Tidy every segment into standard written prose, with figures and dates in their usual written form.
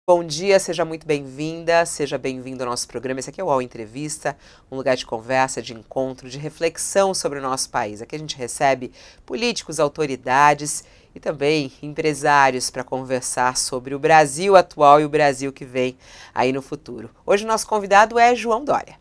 Bom dia, seja muito bem-vinda, seja bem-vindo ao nosso programa. Esse aqui é o UOL Entrevista, um lugar de conversa, de encontro, de reflexão sobre o nosso país. Aqui a gente recebe políticos, autoridades e também empresários para conversar sobre o Brasil atual e o Brasil que vem aí no futuro. Hoje o nosso convidado é João Dória.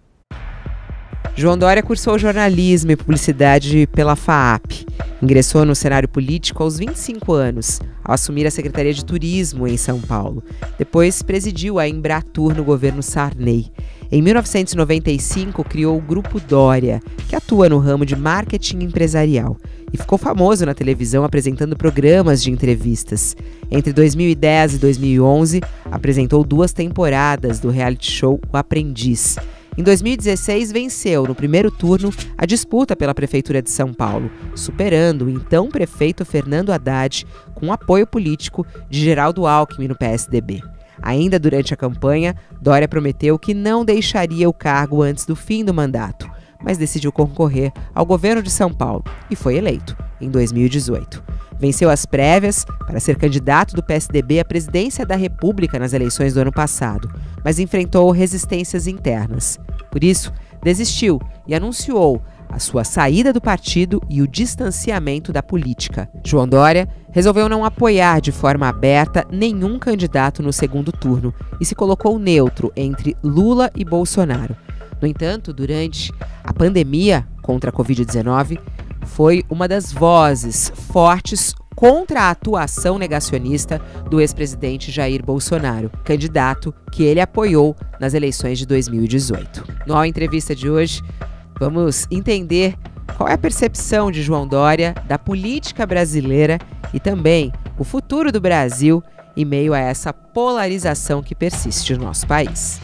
João Dória cursou jornalismo e publicidade pela FAAP. Ingressou no cenário político aos 25 anos, ao assumir a Secretaria de Turismo em São Paulo. Depois presidiu a Embratur no governo Sarney. Em 1995, criou o Grupo Dória, que atua no ramo de marketing empresarial. E ficou famoso na televisão apresentando programas de entrevistas. Entre 2010 e 2011, apresentou 2 temporadas do reality show O Aprendiz. Em 2016, venceu, no primeiro turno, a disputa pela Prefeitura de São Paulo, superando o então prefeito Fernando Haddad com apoio político de Geraldo Alckmin no PSDB. Ainda durante a campanha, Dória prometeu que não deixaria o cargo antes do fim do mandato, mas decidiu concorrer ao governo de São Paulo e foi eleito em 2018. Venceu as prévias para ser candidato do PSDB à presidência da República nas eleições do ano passado, mas enfrentou resistências internas. Por isso, desistiu e anunciou a sua saída do partido e o distanciamento da política. João Dória resolveu não apoiar de forma aberta nenhum candidato no segundo turno e se colocou neutro entre Lula e Bolsonaro. No entanto, durante a pandemia contra a Covid-19, foi uma das vozes fortes contra a atuação negacionista do ex-presidente Jair Bolsonaro, candidato que ele apoiou nas eleições de 2018. Na entrevista de hoje, vamos entender qual é a percepção de João Dória da política brasileira e também o futuro do Brasil em meio a essa polarização que persiste no nosso país.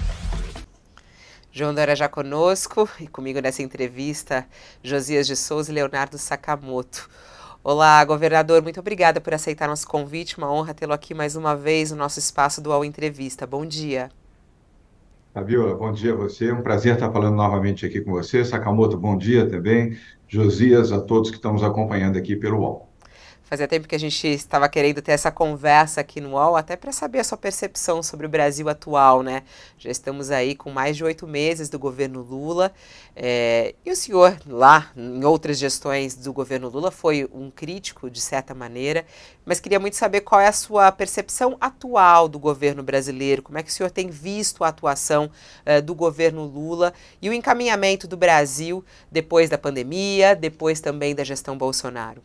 João Dória já conosco e comigo nessa entrevista, Josias de Souza e Leonardo Sakamoto. Olá, governador, muito obrigada por aceitar nosso convite, uma honra tê-lo aqui mais uma vez no nosso espaço do UOL Entrevista. Bom dia. Fabiola, bom dia a você, um prazer estar falando novamente aqui com você. Sakamoto, bom dia também. Josias, a todos que estão nos acompanhando aqui pelo UOL. Fazia tempo que a gente estava querendo ter essa conversa aqui no UOL, até para saber a sua percepção sobre o Brasil atual, né? Já estamos aí com mais de 8 meses do governo Lula, e o senhor lá, em outras gestões do governo Lula, foi um crítico, de certa maneira, mas queria muito saber qual é a sua percepção atual do governo brasileiro, como é que o senhor tem visto a atuação do governo Lula e o encaminhamento do Brasil depois da pandemia, depois também da gestão Bolsonaro.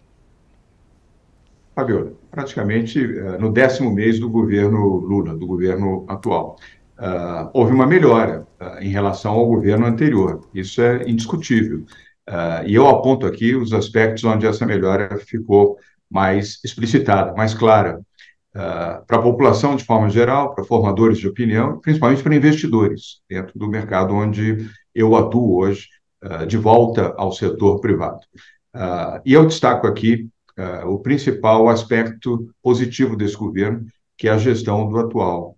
Fabiola, praticamente no 10º mês do governo Lula, do governo atual, houve uma melhora em relação ao governo anterior, isso é indiscutível. E eu aponto aqui os aspectos onde essa melhora ficou mais explicitada, mais clara, para a população de forma geral, para formadores de opinião, principalmente para investidores, dentro do mercado onde eu atuo hoje, de volta ao setor privado. E eu destaco aqui o principal aspecto positivo desse governo, que é a gestão do atual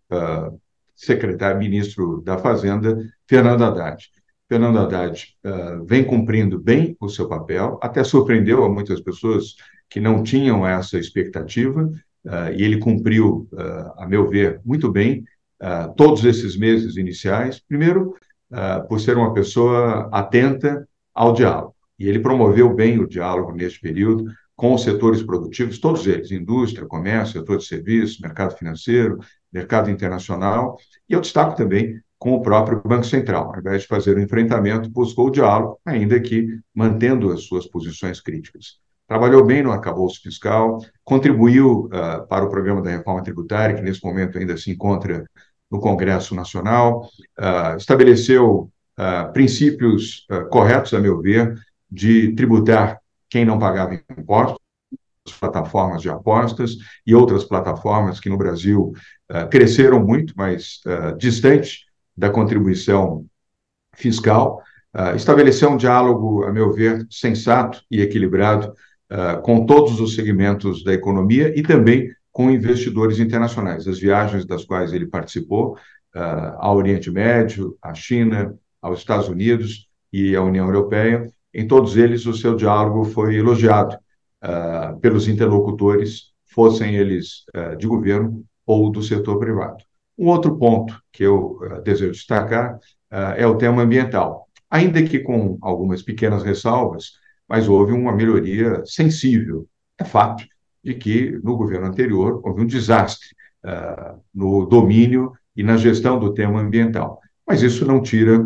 secretário-ministro da Fazenda, Fernando Haddad. Fernando Haddad vem cumprindo bem o seu papel, até surpreendeu a muitas pessoas que não tinham essa expectativa, e ele cumpriu, a meu ver, muito bem todos esses meses iniciais. Primeiro, por ser uma pessoa atenta ao diálogo, e ele promoveu bem o diálogo neste período, com os setores produtivos, todos eles, indústria, comércio, setor de serviços, mercado financeiro, mercado internacional, e eu destaco também com o próprio Banco Central. Ao invés de fazer o enfrentamento, buscou o diálogo, ainda que mantendo as suas posições críticas. Trabalhou bem no arcabouço fiscal, contribuiu para o programa da reforma tributária, que nesse momento ainda se encontra no Congresso Nacional, estabeleceu princípios corretos, a meu ver, de tributar quem não pagava impostos, plataformas de apostas e outras plataformas que no Brasil cresceram muito, mas distante da contribuição fiscal. Estabeleceu um diálogo, a meu ver, sensato e equilibrado com todos os segmentos da economia e também com investidores internacionais. As viagens das quais ele participou ao Oriente Médio, à China, aos Estados Unidos e à União Europeia, em todos eles o seu diálogo foi elogiado pelos interlocutores, fossem eles de governo ou do setor privado. Um outro ponto que eu desejo destacar é o tema ambiental, ainda que com algumas pequenas ressalvas, mas houve uma melhoria sensível. É fato de que no governo anterior houve um desastre no domínio e na gestão do tema ambiental, mas isso não tira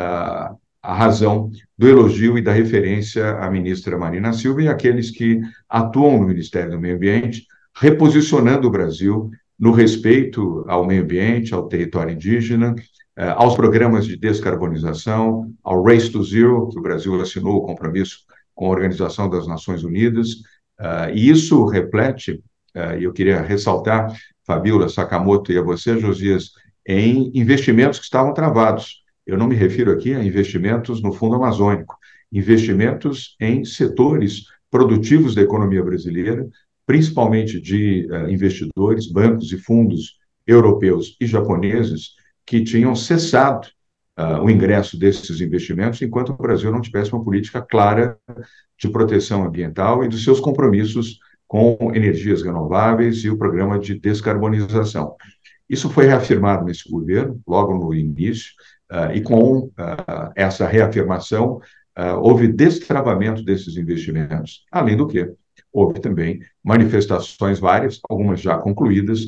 a razão do elogio e da referência à ministra Marina Silva e àqueles que atuam no Ministério do Meio Ambiente, reposicionando o Brasil no respeito ao meio ambiente, ao território indígena, aos programas de descarbonização, ao Race to Zero, que o Brasil assinou o compromisso com a Organização das Nações Unidas, e isso reflete, e eu queria ressaltar, Fabíola, Sakamoto e a você, Josias, em investimentos que estavam travados. Eu não me refiro aqui a investimentos no Fundo Amazônico, investimentos em setores produtivos da economia brasileira, principalmente de investidores, bancos e fundos europeus e japoneses que tinham cessado o ingresso desses investimentos enquanto o Brasil não tivesse uma política clara de proteção ambiental e dos seus compromissos com energias renováveis e o programa de descarbonização. Isso foi reafirmado nesse governo, logo no início, e com essa reafirmação, houve destravamento desses investimentos. Além do que, houve também manifestações várias, algumas já concluídas,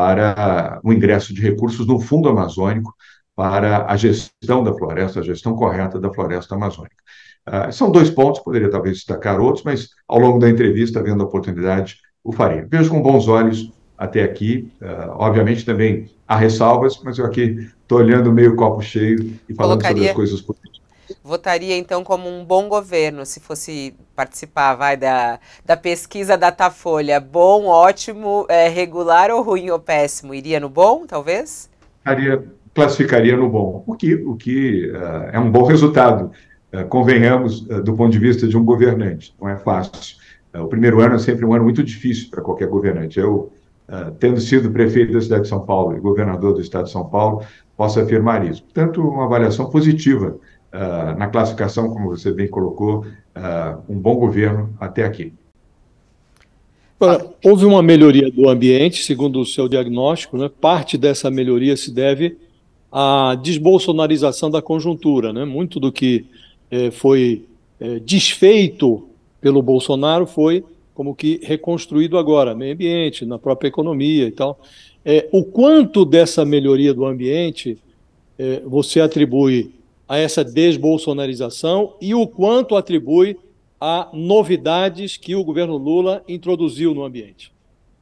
para o ingresso de recursos no Fundo Amazônico para a gestão da floresta, a gestão correta da floresta amazônica. São dois pontos, poderia talvez destacar outros, mas ao longo da entrevista, havendo a oportunidade, o farei. Vejo com bons olhos até aqui, obviamente também há ressalvas, mas eu aqui estou olhando meio copo cheio e falando sobre as coisas positivas. Votaria, então, como um bom governo, se fosse participar, da pesquisa Datafolha. Bom, ótimo, regular ou ruim ou péssimo? Iria no bom, talvez? Classificaria no bom, o que é um bom resultado, convenhamos, do ponto de vista de um governante. Não é fácil. O primeiro ano é sempre um ano muito difícil para qualquer governante. Eu, tendo sido prefeito da cidade de São Paulo e governador do estado de São Paulo, posso afirmar isso. Portanto, uma avaliação positiva na classificação, como você bem colocou, um bom governo até aqui. Houve uma melhoria do ambiente, segundo o seu diagnóstico, né? Parte dessa melhoria se deve à desbolsonarização da conjuntura, né? Muito do que foi desfeito pelo Bolsonaro foi como que reconstruído agora, meio ambiente, na própria economia e tal. O quanto dessa melhoria do ambiente você atribui a essa desbolsonarização e o quanto atribui a novidades que o governo Lula introduziu no ambiente?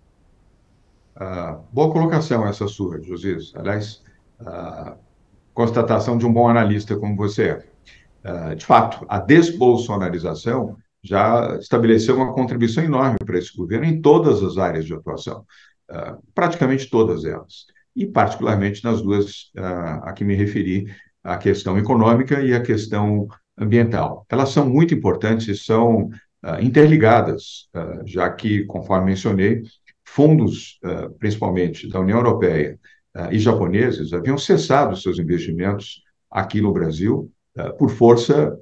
Boa colocação essa sua, Josias. Aliás, constatação de um bom analista como você é. De fato, a desbolsonarização já estabeleceu uma contribuição enorme para esse governo em todas as áreas de atuação, praticamente todas elas, e particularmente nas duas a que me referi, a questão econômica e a questão ambiental. Elas são muito importantes e são interligadas, já que, conforme mencionei, fundos, principalmente da União Europeia e japoneses, haviam cessado seus investimentos aqui no Brasil por força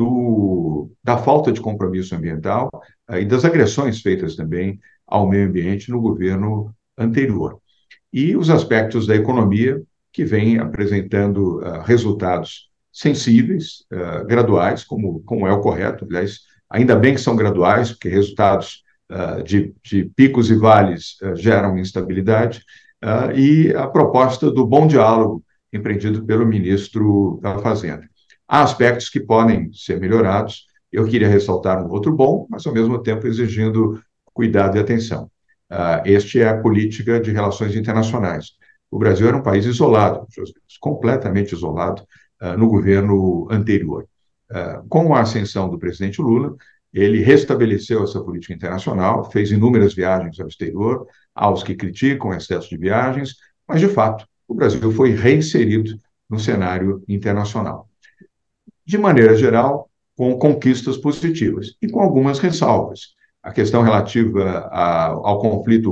da falta de compromisso ambiental e das agressões feitas também ao meio ambiente no governo anterior. E os aspectos da economia que vêm apresentando resultados sensíveis, graduais, como é o correto. Aliás, ainda bem que são graduais, porque resultados de picos e vales geram instabilidade, e a proposta do bom diálogo empreendido pelo ministro da Fazenda. Há aspectos que podem ser melhorados. Eu queria ressaltar um outro bom, mas ao mesmo tempo exigindo cuidado e atenção. Este é a política de relações internacionais. O Brasil era um país isolado, completamente isolado, no governo anterior. Com a ascensão do presidente Lula, ele restabeleceu essa política internacional, fez inúmeras viagens ao exterior, aos que criticam o excesso de viagens, mas, de fato, o Brasil foi reinserido no cenário internacional. De maneira geral, com conquistas positivas e com algumas ressalvas. A questão relativa ao conflito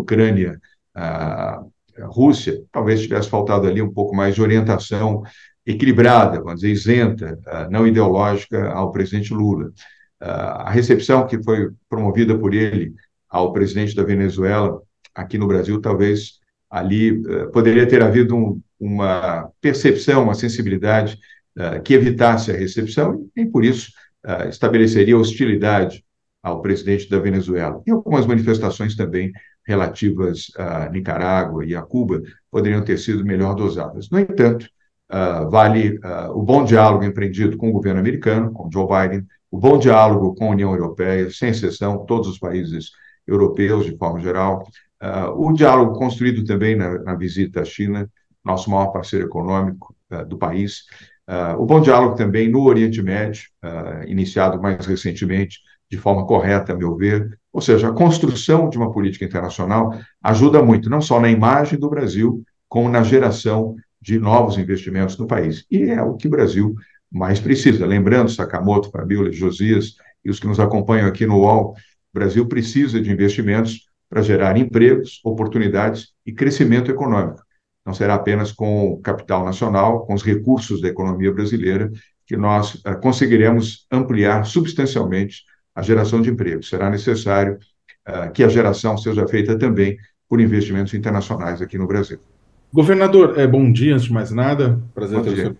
Ucrânia-Rússia, talvez tivesse faltado ali um pouco mais de orientação equilibrada, vamos dizer, isenta, não ideológica ao presidente Lula. A recepção que foi promovida por ele ao presidente da Venezuela aqui no Brasil talvez Ali poderia ter havido uma percepção, uma sensibilidade que evitasse a recepção e, por isso, estabeleceria hostilidade ao presidente da Venezuela. E algumas manifestações também relativas a Nicarágua e a Cuba poderiam ter sido melhor dosadas. No entanto, vale o bom diálogo empreendido com o governo americano, com Joe Biden, o bom diálogo com a União Europeia, sem exceção, todos os países europeus, de forma geral, o diálogo construído também na visita à China, nosso maior parceiro econômico do país, o bom diálogo também no Oriente Médio, iniciado mais recentemente, de forma correta, a meu ver, ou seja, a construção de uma política internacional ajuda muito, não só na imagem do Brasil, como na geração de novos investimentos no país. E é o que o Brasil mais precisa. Lembrando, Sakamoto, Fabiola, Josias e os que nos acompanham aqui no UOL, o Brasil precisa de investimentos para gerar empregos, oportunidades e crescimento econômico. Não será apenas com o capital nacional, com os recursos da economia brasileira, que nós conseguiremos ampliar substancialmente a geração de empregos. Será necessário que a geração seja feita também por investimentos internacionais aqui no Brasil. Governador, bom dia, antes de mais nada. Prazer ter você.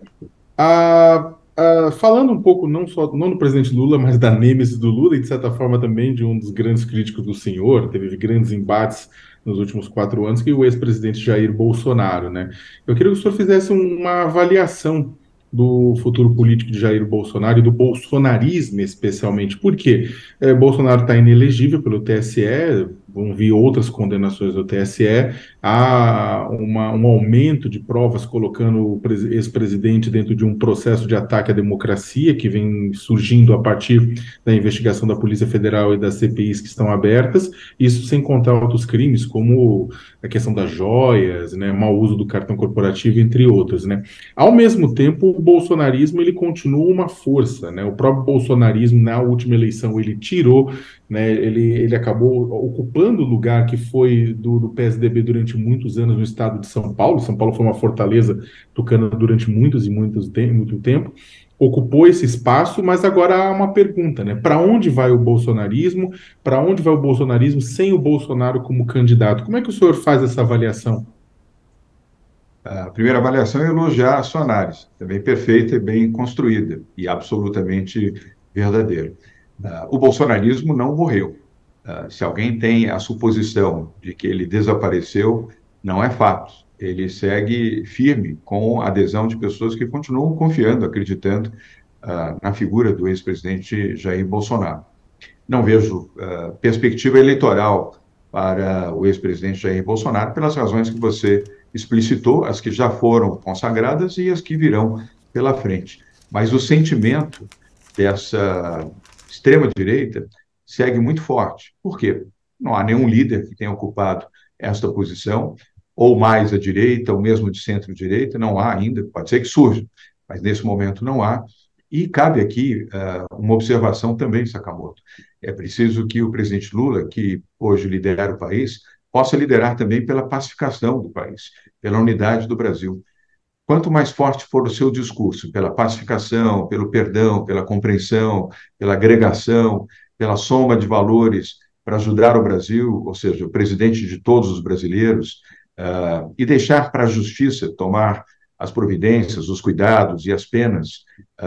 Falando um pouco não do presidente Lula, mas da nêmesis do Lula e, de certa forma, também de um dos grandes críticos do senhor, teve grandes embates nos últimos 4 anos, que é o ex-presidente Jair Bolsonaro, né? Eu queria que o senhor fizesse uma avaliação do futuro político de Jair Bolsonaro e do bolsonarismo, especialmente. Por quê? Bolsonaro está inelegível pelo TSE, vão vir outras condenações do TSE, há um aumento de provas colocando o ex-presidente dentro de um processo de ataque à democracia que vem surgindo a partir da investigação da Polícia Federal e das CPIs que estão abertas, isso sem contar outros crimes, como a questão das joias, né, mau uso do cartão corporativo, entre outros, né. Ao mesmo tempo, o bolsonarismo ele continua uma força, né, o próprio bolsonarismo, na última eleição, ele tirou, né, ele acabou ocupando o lugar que foi do PSDB durante muitos anos no estado de São Paulo. São Paulo foi uma fortaleza tucana durante muito tempo, ocupou esse espaço, mas agora há uma pergunta, né? Para onde vai o bolsonarismo? Para onde vai o bolsonarismo sem o Bolsonaro como candidato? Como é que o senhor faz essa avaliação? A primeira avaliação é elogiar a sua análise, também perfeita e bem construída, e absolutamente verdadeira. O bolsonarismo não morreu. Se alguém tem a suposição de que ele desapareceu, não é fato. Ele segue firme com a adesão de pessoas que continuam confiando, acreditando na figura do ex-presidente Jair Bolsonaro. Não vejo perspectiva eleitoral para o ex-presidente Jair Bolsonaro pelas razões que você explicitou, as que já foram consagradas e as que virão pela frente. Mas o sentimento dessa extrema-direita segue muito forte. Por quê? Não há nenhum líder que tenha ocupado esta posição, ou mais à direita, ou mesmo de centro-direita, não há ainda, pode ser que surja, mas nesse momento não há. E cabe aqui uma observação também, Sakamoto. É preciso que o presidente Lula, que hoje lidera o país, possa liderar também pela pacificação do país, pela unidade do Brasil. Quanto mais forte for o seu discurso, pela pacificação, pelo perdão, pela compreensão, pela agregação, pela soma de valores para ajudar o Brasil, ou seja, o presidente de todos os brasileiros, e deixar para a justiça tomar as providências, os cuidados e as penas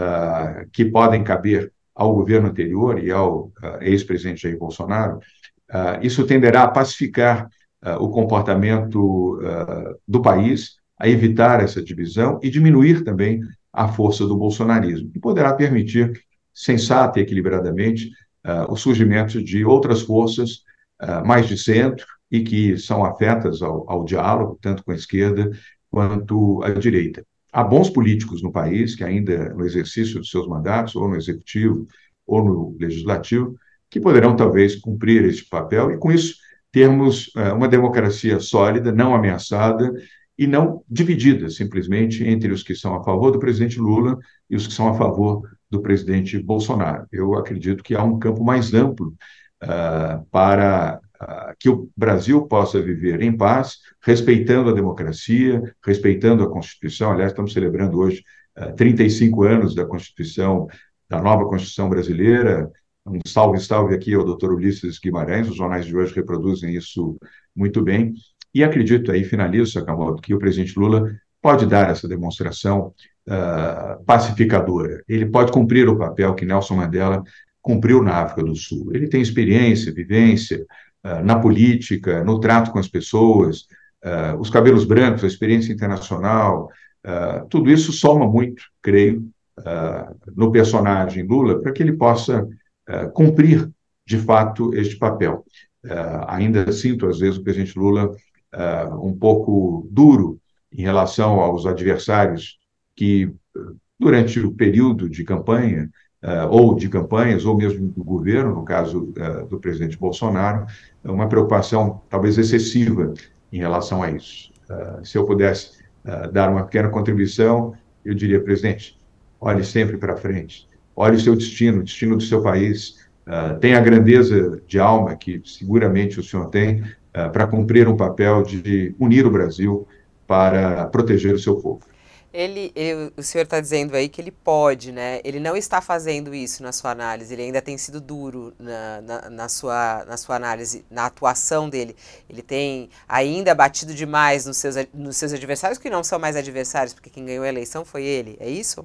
que podem caber ao governo anterior e ao ex-presidente Jair Bolsonaro, isso tenderá a pacificar o comportamento do país, a evitar essa divisão e diminuir também a força do bolsonarismo, e poderá permitir, sensata e equilibradamente, o surgimento de outras forças mais de centro e que são afetas ao diálogo, tanto com a esquerda quanto a direita. Há bons políticos no país, que ainda no exercício de seus mandatos, ou no executivo, ou no legislativo, que poderão talvez cumprir este papel e, com isso, termos uma democracia sólida, não ameaçada e não dividida simplesmente entre os que são a favor do presidente Lula e os que são a favor do presidente Bolsonaro. Eu acredito que há um campo mais amplo para que o Brasil possa viver em paz, respeitando a democracia, respeitando a Constituição. Aliás, estamos celebrando hoje 35 anos da Constituição, da nova Constituição brasileira. Um salve aqui ao doutor Ulisses Guimarães, os jornais de hoje reproduzem isso muito bem. E acredito, aí finalizo, Sakamoto, que o presidente Lula pode dar essa demonstração pacificadora. Ele pode cumprir o papel que Nelson Mandela cumpriu na África do Sul. Ele tem experiência, vivência na política, no trato com as pessoas, os cabelos brancos, a experiência internacional, tudo isso soma muito, creio, no personagem Lula, para que ele possa cumprir, de fato, este papel. Ainda sinto, às vezes, o presidente Lula um pouco duro em relação aos adversários que, durante o período de campanha, ou de campanhas, ou mesmo do governo, no caso do presidente Bolsonaro, uma preocupação talvez excessiva em relação a isso. Se eu pudesse dar uma pequena contribuição, eu diria, presidente, olhe sempre para frente, olhe o seu destino, o destino do seu país, tenha a grandeza de alma que seguramente o senhor tem para cumprir um papel de unir o Brasil para proteger o seu povo. O senhor está dizendo aí que ele pode, né? Ele não está fazendo isso na sua análise, ele ainda tem sido duro na sua análise, na atuação dele. Ele tem ainda batido demais nos seus adversários, que não são mais adversários, porque quem ganhou a eleição foi ele, é isso?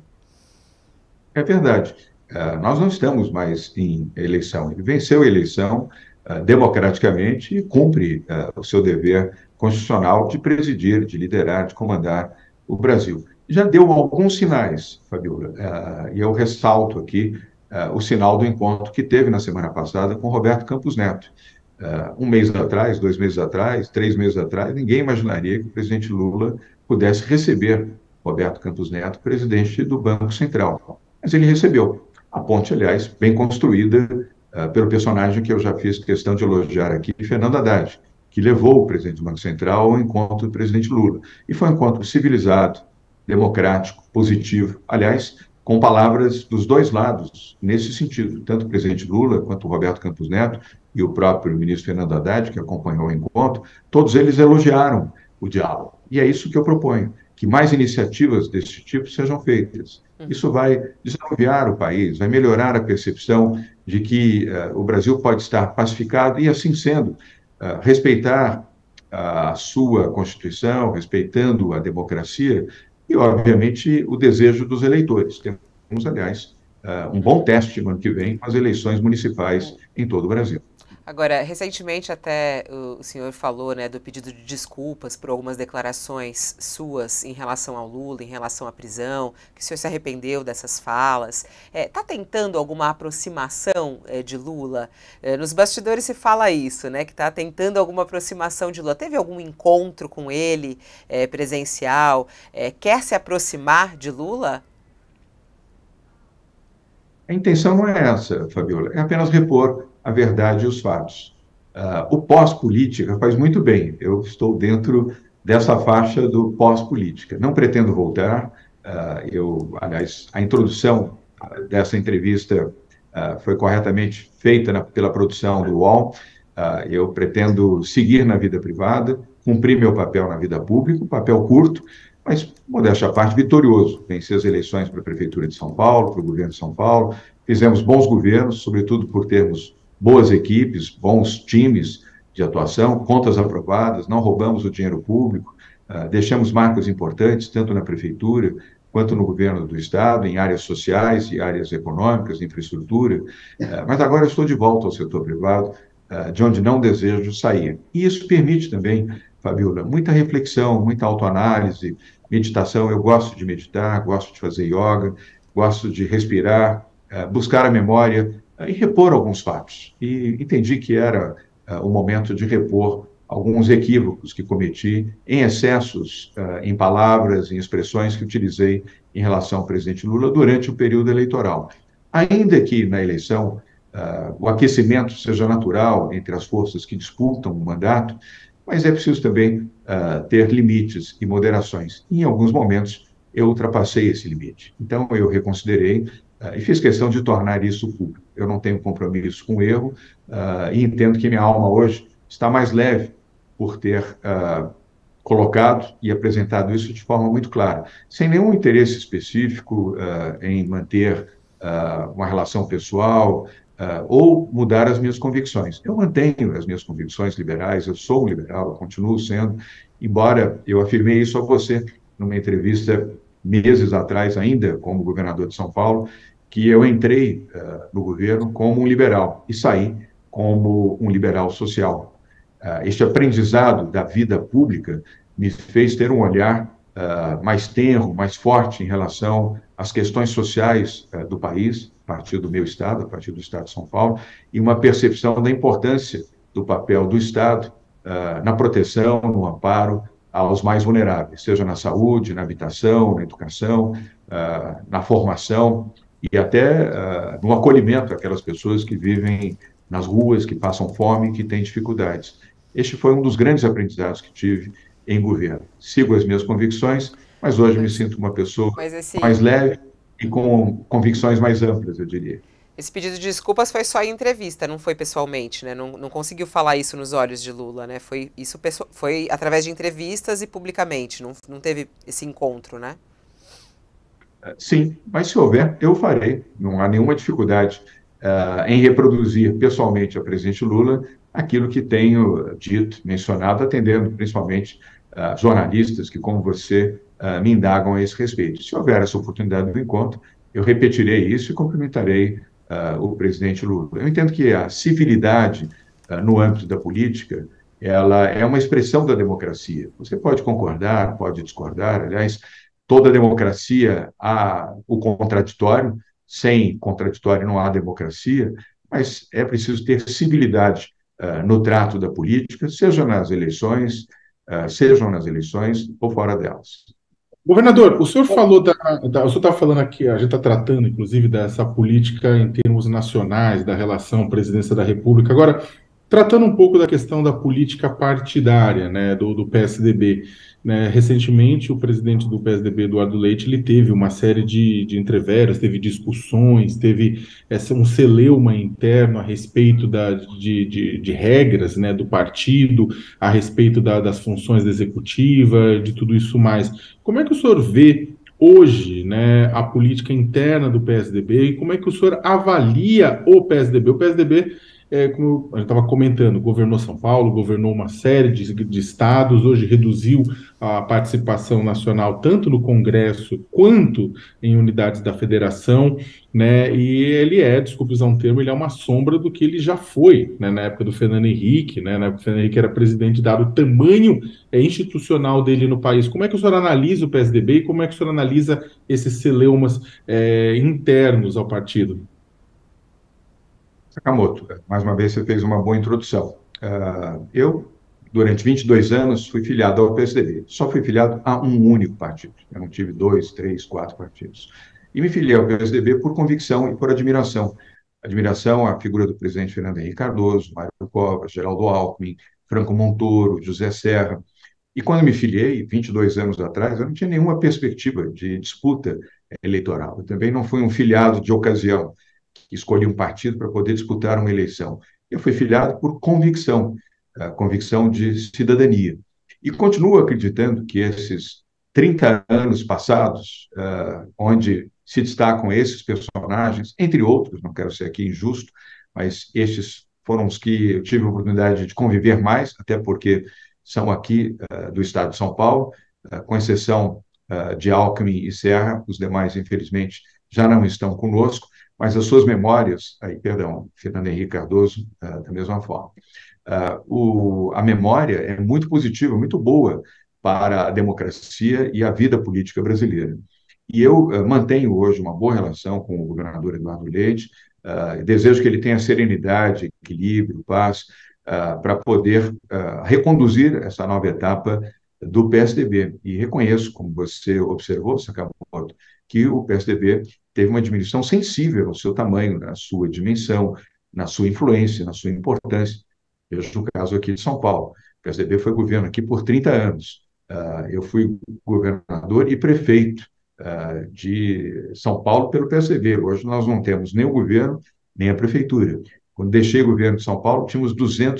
É verdade. Nós não estamos mais em eleição. Ele venceu a eleição democraticamente e cumpre o seu dever constitucional de presidir, de liderar, de comandar o Brasil. Já deu alguns sinais, Fabiola, e eu ressalto aqui o sinal do encontro que teve na semana passada com Roberto Campos Neto. Um mês atrás, 2 meses atrás, 3 meses atrás, ninguém imaginaria que o presidente Lula pudesse receber Roberto Campos Neto, presidente do Banco Central. Mas ele recebeu. A ponte, aliás, bem construída pelo personagem que eu já fiz questão de elogiar aqui, Fernando Haddad, que levou o presidente do Banco Central ao encontro do presidente Lula. E foi um encontro civilizado, democrático, positivo, aliás, com palavras dos dois lados, nesse sentido. Tanto o presidente Lula quanto o Roberto Campos Neto e o próprio ministro Fernando Haddad, que acompanhou o encontro, todos eles elogiaram o diálogo. E é isso que eu proponho, que mais iniciativas desse tipo sejam feitas. Isso vai desanuviar o país, vai melhorar a percepção de que o Brasil pode estar pacificado e, assim sendo, respeitar a sua Constituição, respeitando a democracia e, obviamente, o desejo dos eleitores. Temos, aliás, um bom teste no ano que vem com as eleições municipais em todo o Brasil. Agora, recentemente até o senhor falou, né, do pedido de desculpas por algumas declarações suas em relação ao Lula, em relação à prisão, que o senhor se arrependeu dessas falas. Está tentando alguma aproximação de Lula? Nos bastidores se fala isso, né, que está tentando alguma aproximação de Lula. Teve algum encontro com ele presencial? Quer se aproximar de Lula? A intenção não é essa, Fabiola, é apenas repor a verdade e os fatos. O pós-política faz muito bem, eu estou dentro dessa faixa do pós-política. Não pretendo voltar, aliás, a introdução dessa entrevista foi corretamente feita pela produção do UOL. Eu pretendo seguir na vida privada, cumprir meu papel na vida pública, um papel curto, mas, modéstia à parte, vitorioso. Venci as eleições para a Prefeitura de São Paulo, para o governo de São Paulo, fizemos bons governos, sobretudo por termos boas equipes, bons times de atuação, contas aprovadas, não roubamos o dinheiro público, deixamos marcas importantes, tanto na Prefeitura quanto no governo do Estado, em áreas sociais e áreas econômicas, infraestrutura, mas agora eu estou de volta ao setor privado, de onde não desejo sair. E isso permite também, Fabiola, muita reflexão, muita autoanálise, meditação. Eu gosto de meditar, gosto de fazer yoga, gosto de respirar, buscar a memória e repor alguns fatos. E entendi que era o momento de repor alguns equívocos que cometi em excessos, em palavras, em expressões que utilizei em relação ao presidente Lula durante o período eleitoral. Ainda que na eleição o aquecimento seja natural entre as forças que disputam o mandato, mas é preciso também ter limites e moderações. Em alguns momentos, eu ultrapassei esse limite. Então, eu reconsiderei e fiz questão de tornar isso público. Eu não tenho compromisso com o erro e entendo que minha alma hoje está mais leve por ter colocado e apresentado isso de forma muito clara, sem nenhum interesse específico em manter uma relação pessoal, ou mudar as minhas convicções. Eu mantenho as minhas convicções liberais, eu sou um liberal, eu continuo sendo, embora eu afirmei isso a você numa entrevista meses atrás, ainda como governador de São Paulo, que eu entrei no governo como um liberal e saí como um liberal social. Este aprendizado da vida pública me fez ter um olhar mais tenro, mais forte em relação às questões sociais do país, a partir do meu estado, a partir do estado de São Paulo, e uma percepção da importância do papel do Estado na proteção, no amparo aos mais vulneráveis, seja na saúde, na habitação, na educação, na formação e até no acolhimento àquelas pessoas que vivem nas ruas, que passam fome, que têm dificuldades. Este foi um dos grandes aprendizados que tive em governo. Sigo as minhas convicções, mas hoje me sinto uma pessoa mais leve e com convicções mais amplas, eu diria. Esse pedido de desculpas foi só em entrevista, não foi pessoalmente, né? Não conseguiu falar isso nos olhos de Lula, né? Foi através de entrevistas e publicamente, não teve esse encontro, né? Sim, mas se houver, eu farei. Não há nenhuma dificuldade em reproduzir pessoalmente a presidente Lula aquilo que tenho dito, mencionado, atendendo principalmente jornalistas que, como você, me indagam a esse respeito. Se houver essa oportunidade do encontro, eu repetirei isso e cumprimentarei o presidente Lula. Eu entendo que a civilidade no âmbito da política, ela é uma expressão da democracia. Você pode concordar, pode discordar, aliás, toda democracia há o contraditório, sem contraditório não há democracia, mas é preciso ter civilidade no trato da política, sejam nas eleições ou fora delas. Governador, o senhor falou o senhor está falando aqui, a gente está tratando, inclusive, dessa política em termos nacionais, da relação presidência da República. Agora, tratando um pouco da questão da política partidária, né, do PSDB, né, recentemente o presidente do PSDB, Eduardo Leite, ele teve uma série de entreveros, teve discussões, teve um celeuma interno a respeito de regras, né, do partido, a respeito das funções da executiva, de tudo isso mais. Como é que o senhor vê hoje, né, a política interna do PSDB e como é que o senhor avalia o PSDB? O PSDB, como a gente estava comentando, governou São Paulo, governou uma série de estados, hoje reduziu a participação nacional tanto no Congresso quanto em unidades da federação, né, e ele desculpe usar um termo, ele é uma sombra do que ele já foi, né, na época do Fernando Henrique, né, na época do Fernando Henrique era presidente, dado o tamanho institucional dele no país. Como é que o senhor analisa o PSDB e como é que o senhor analisa esses celeumas internos ao partido? Sakamoto, mais uma vez você fez uma boa introdução. Eu, durante 22 anos, fui filiado ao PSDB. Só fui filiado a um único partido. Eu não tive 2, 3, 4 partidos. E me filiei ao PSDB por convicção e por admiração. Admiração à figura do presidente Fernando Henrique Cardoso, Mário Covas, Geraldo Alckmin, Franco Montoro, José Serra. E quando me filiei, 22 anos atrás, eu não tinha nenhuma perspectiva de disputa eleitoral. Eu também não fui um filiado de ocasião, que escolhi um partido para poder disputar uma eleição. Eu fui filiado por convicção, convicção de cidadania. E continuo acreditando que esses 30 anos passados, onde se destacam esses personagens, entre outros, não quero ser aqui injusto, mas estes foram os que eu tive a oportunidade de conviver mais, até porque são aqui do estado de São Paulo, com exceção de Alckmin e Serra, os demais, infelizmente, já não estão conosco, mas as suas memórias, Fernando Henrique Cardoso, da mesma forma. A memória é muito positiva, muito boa para a democracia e a vida política brasileira. E eu mantenho hoje uma boa relação com o governador Eduardo Leite, desejo que ele tenha serenidade, equilíbrio, paz, para poder reconduzir essa nova etapa do PSDB. E reconheço, como você observou, Sakamoto, que o PSDB teve uma diminuição sensível no seu tamanho, na sua dimensão, na sua influência, na sua importância. Veja o caso aqui de São Paulo. O PSDB foi governo aqui por 30 anos. Eu fui governador e prefeito de São Paulo pelo PSDB. Hoje nós não temos nem o governo, nem a prefeitura. Quando deixei o governo de São Paulo, tínhamos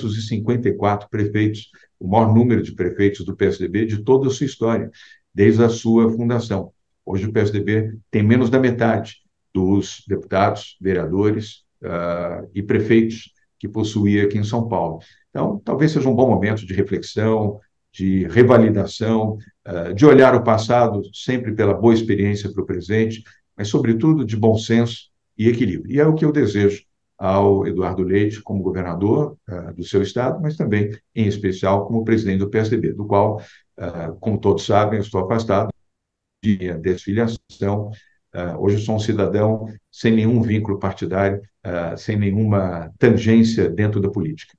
254 prefeitos, o maior número de prefeitos do PSDB de toda a sua história, desde a sua fundação. Hoje o PSDB tem menos da metade dos deputados, vereadores e prefeitos que possuía aqui em São Paulo. Então, talvez seja um bom momento de reflexão, de revalidação, de olhar o passado sempre pela boa experiência para o presente, mas, sobretudo, de bom senso e equilíbrio. E é o que eu desejo ao Eduardo Leite como governador do seu estado, mas também, em especial, como presidente do PSDB, do qual, como todos sabem, eu estou afastado de minha desfiliação. Hoje eu sou um cidadão sem nenhum vínculo partidário, sem nenhuma tangência dentro da política.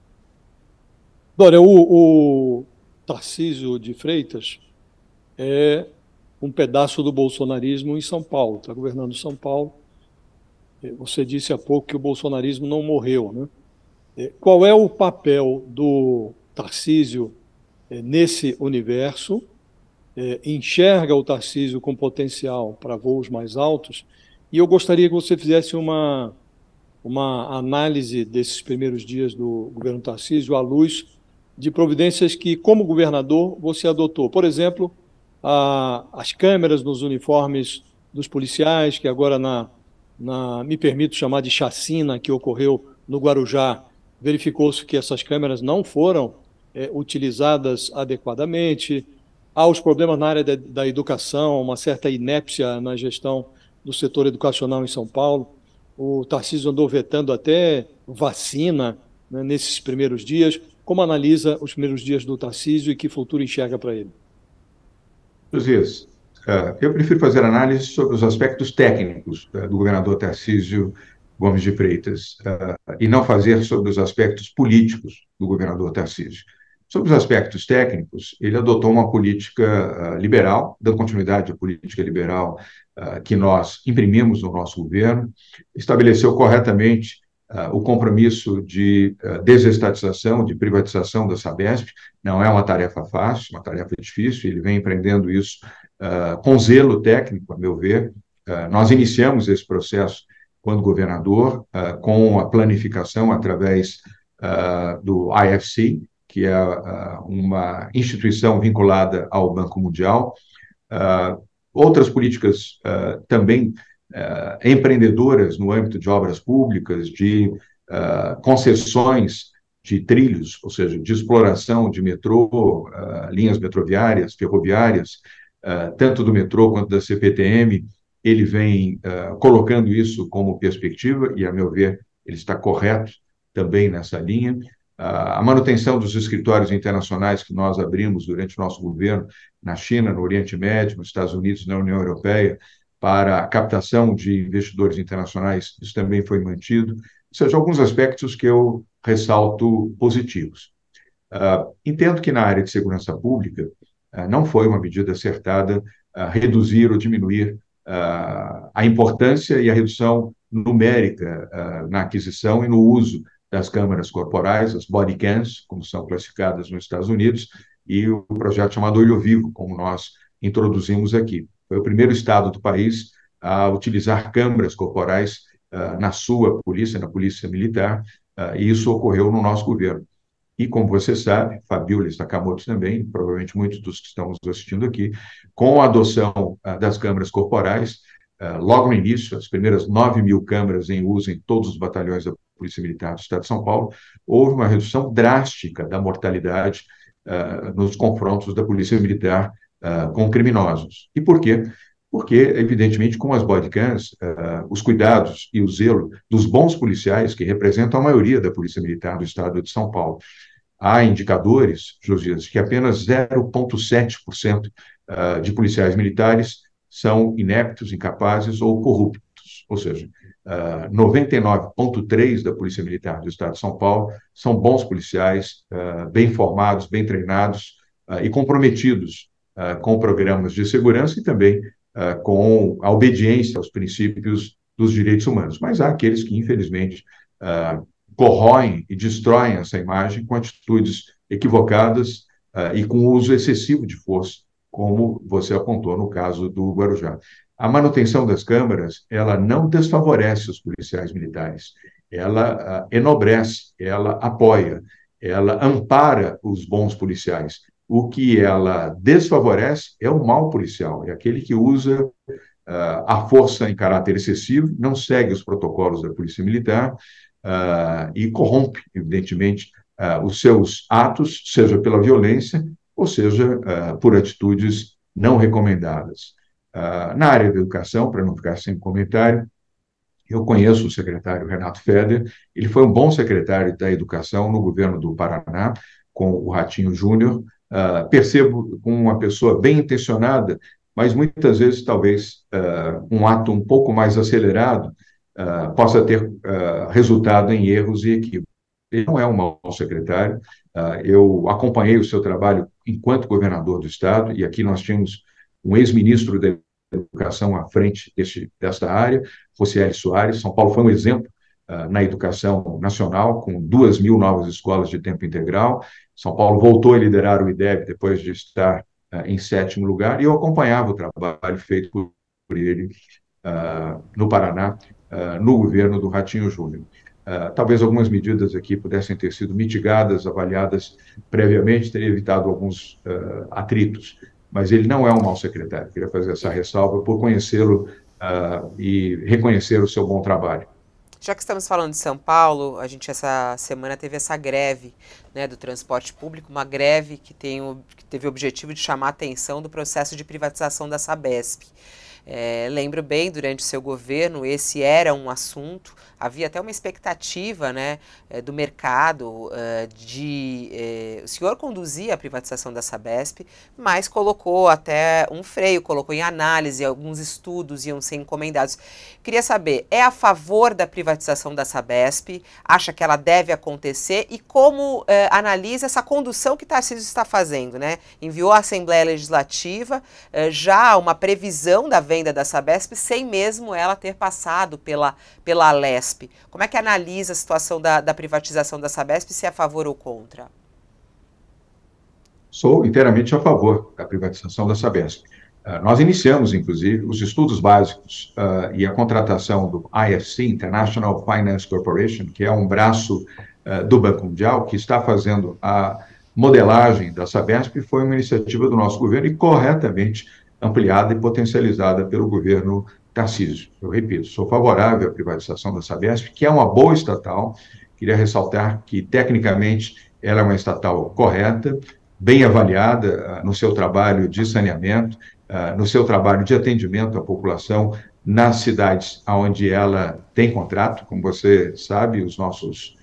Dória, o Tarcísio de Freitas é um pedaço do bolsonarismo em São Paulo, está governando São Paulo. Você disse há pouco que o bolsonarismo não morreu, né? Qual é o papel do Tarcísio nesse universo? Enxerga o Tarcísio com potencial para voos mais altos? E eu gostaria que você fizesse uma análise desses primeiros dias do governo Tarcísio à luz de providências que, como governador, você adotou. Por exemplo, as câmeras nos uniformes dos policiais, que agora me permito chamar de chacina, que ocorreu no Guarujá, verificou-se que essas câmeras não foram utilizadas adequadamente. Há os problemas na área da educação, uma certa inépcia na gestão do setor educacional em São Paulo. O Tarcísio andou vetando até vacina, né, nesses primeiros dias. Como analisa os primeiros dias do Tarcísio e que futuro enxerga para ele? Josias, eu prefiro fazer análise sobre os aspectos técnicos do governador Tarcísio Gomes de Freitas e não fazer sobre os aspectos políticos do governador Tarcísio. Sobre os aspectos técnicos, ele adotou uma política liberal, dando continuidade à política liberal que nós imprimimos no nosso governo, estabeleceu corretamente o compromisso de desestatização, de privatização da Sabesp. Não é uma tarefa fácil, uma tarefa difícil, ele vem empreendendo isso com zelo técnico, a meu ver. Nós iniciamos esse processo quando governador, com a planificação através do IFC, que é uma instituição vinculada ao Banco Mundial. Outras políticas também empreendedoras no âmbito de obras públicas, de concessões de trilhos, ou seja, de exploração de metrô, linhas metroviárias, ferroviárias, tanto do metrô quanto da CPTM. Ele vem colocando isso como perspectiva, e, a meu ver, ele está correto também nessa linha. A manutenção dos escritórios internacionais que nós abrimos durante o nosso governo na China, no Oriente Médio, nos Estados Unidos, na União Europeia, para a captação de investidores internacionais, isso também foi mantido. Ou seja, alguns aspectos que eu ressalto positivos. Entendo que na área de segurança pública não foi uma medida acertada reduzir ou diminuir a importância e a redução numérica na aquisição e no uso das câmeras corporais, as body cams, como são classificadas nos Estados Unidos, e o projeto chamado Olho Vivo, como nós introduzimos aqui. Foi o primeiro estado do país a utilizar câmeras corporais na sua polícia, na polícia militar, e isso ocorreu no nosso governo. E, como você sabe, Fabíola Stakamoto também, provavelmente muitos dos que estamos assistindo aqui, com a adoção das câmeras corporais, logo no início, as primeiras 9.000 câmeras em uso em todos os batalhões da Polícia Militar do Estado de São Paulo, houve uma redução drástica da mortalidade nos confrontos da Polícia Militar com criminosos. E por quê? Porque, evidentemente, com as bodycams, os cuidados e o zelo dos bons policiais, que representam a maioria da Polícia Militar do Estado de São Paulo. Há indicadores, Josias, que apenas 0,7% de policiais militares são ineptos, incapazes ou corruptos. Ou seja, 99,3% da Polícia Militar do Estado de São Paulo são bons policiais, bem formados, bem treinados e comprometidos com programas de segurança e também com a obediência aos princípios dos direitos humanos. Mas há aqueles que, infelizmente, corroem e destroem essa imagem com atitudes equivocadas e com o uso excessivo de força, como você apontou no caso do Guarujá. A manutenção das câmeras, ela não desfavorece os policiais militares, ela enobrece, ela apoia, ela ampara os bons policiais. O que ela desfavorece é o mau policial, é aquele que usa a força em caráter excessivo, não segue os protocolos da Polícia Militar e corrompe, evidentemente, os seus atos, seja pela violência ou seja por atitudes não recomendadas. Na área da educação, para não ficar sem comentário, eu conheço o secretário Renato Feder, ele foi um bom secretário da Educação no governo do Paraná, com o Ratinho Júnior. Percebo como uma pessoa bem intencionada, mas muitas vezes, talvez, um ato um pouco mais acelerado possa ter resultado em erros e equívocos. Ele não é um mau secretário. Eu acompanhei o seu trabalho enquanto governador do Estado, e aqui nós tínhamos um ex-ministro da Educação à frente desta área, Rocieli Soares. São Paulo foi um exemplo na educação nacional, com 2.000 novas escolas de tempo integral. São Paulo voltou a liderar o IDEB depois de estar em 7º lugar, e eu acompanhava o trabalho feito por ele no Paraná, no governo do Ratinho Júnior. Talvez algumas medidas aqui pudessem ter sido mitigadas, avaliadas previamente, teria evitado alguns atritos, mas ele não é um mau secretário. Queria fazer essa ressalva por conhecê-lo e reconhecer o seu bom trabalho. Já que estamos falando de São Paulo, a gente essa semana teve essa greve, né, do transporte público, uma greve que teve o objetivo de chamar a atenção do processo de privatização da Sabesp. Lembro bem, durante o seu governo, esse era um assunto, havia até uma expectativa, né, do mercado, o senhor conduzia a privatização da Sabesp, mas colocou até um freio, colocou em análise, alguns estudos iam ser encomendados. Queria saber, é a favor da privatização da Sabesp? Acha que ela deve acontecer? E como analisa essa condução que Tarcísio está fazendo, né? Enviou à Assembleia Legislativa já uma previsão da venda da Sabesp, sem mesmo ela ter passado pela Alesp. Como é que analisa a situação da privatização da Sabesp, se é a favor ou contra? Sou inteiramente a favor da privatização da Sabesp. Nós iniciamos, inclusive, os estudos básicos e a contratação do IFC, International Finance Corporation, que é um braço do Banco Mundial, que está fazendo a modelagem da Sabesp, foi uma iniciativa do nosso governo e corretamente ampliada e potencializada pelo governo Tarcísio. Eu repito, sou favorável à privatização da Sabesp, que é uma boa estatal. Queria ressaltar que, tecnicamente, ela é uma estatal correta, bem avaliada no seu trabalho de saneamento, no seu trabalho de atendimento à população nas cidades onde ela tem contrato. Como você sabe, os nossos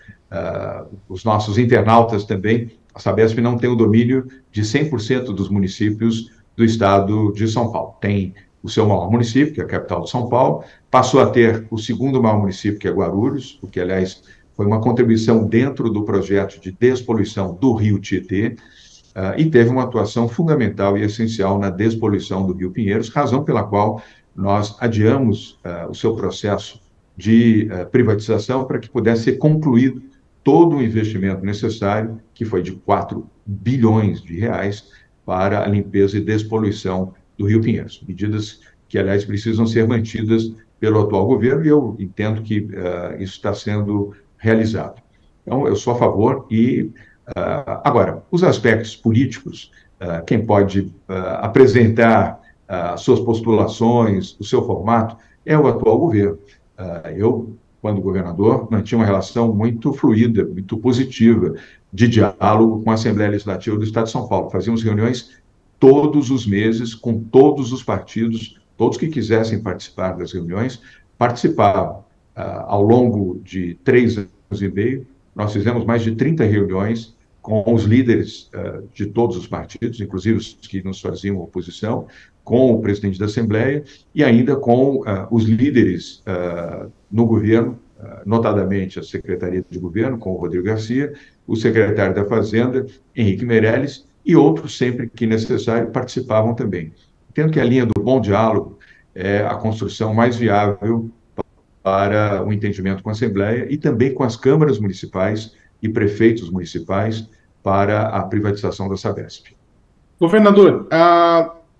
internautas também, a Sabesp não tem o domínio de 100% dos municípios do estado de São Paulo. Tem o seu maior município, que é a capital de São Paulo, passou a ter o segundo maior município, que é Guarulhos, o que, aliás, foi uma contribuição dentro do projeto de despoluição do Rio Tietê, e teve uma atuação fundamental e essencial na despoluição do Rio Pinheiros, razão pela qual nós adiamos o seu processo de privatização para que pudesse ser concluído todo o investimento necessário, que foi de 4 bilhões de reais, para a limpeza e despoluição do Rio Pinheiros. Medidas que, aliás, precisam ser mantidas pelo atual governo, e eu entendo que isso está sendo realizado. Então, eu sou a favor e... agora, os aspectos políticos, quem pode apresentar suas postulações, o seu formato, é o atual governo. Eu, quando governador, mantinha uma relação muito fluida, muito positiva, de diálogo com a Assembleia Legislativa do Estado de São Paulo. Fazíamos reuniões todos os meses com todos os partidos, todos que quisessem participar das reuniões, participavam. Ao longo de 3 anos e meio, nós fizemos mais de 30 reuniões com os líderes de todos os partidos, inclusive os que nos faziam oposição, com o presidente da Assembleia e ainda com os líderes no governo, notadamente a Secretaria de Governo, com o Rodrigo Garcia, o secretário da Fazenda, Henrique Meirelles, e outros, sempre que necessário, participavam também. Entendo que a linha do bom diálogo é a construção mais viável para o entendimento com a Assembleia e também com as câmaras municipais e prefeitos municipais para a privatização da Sabesp. Governador,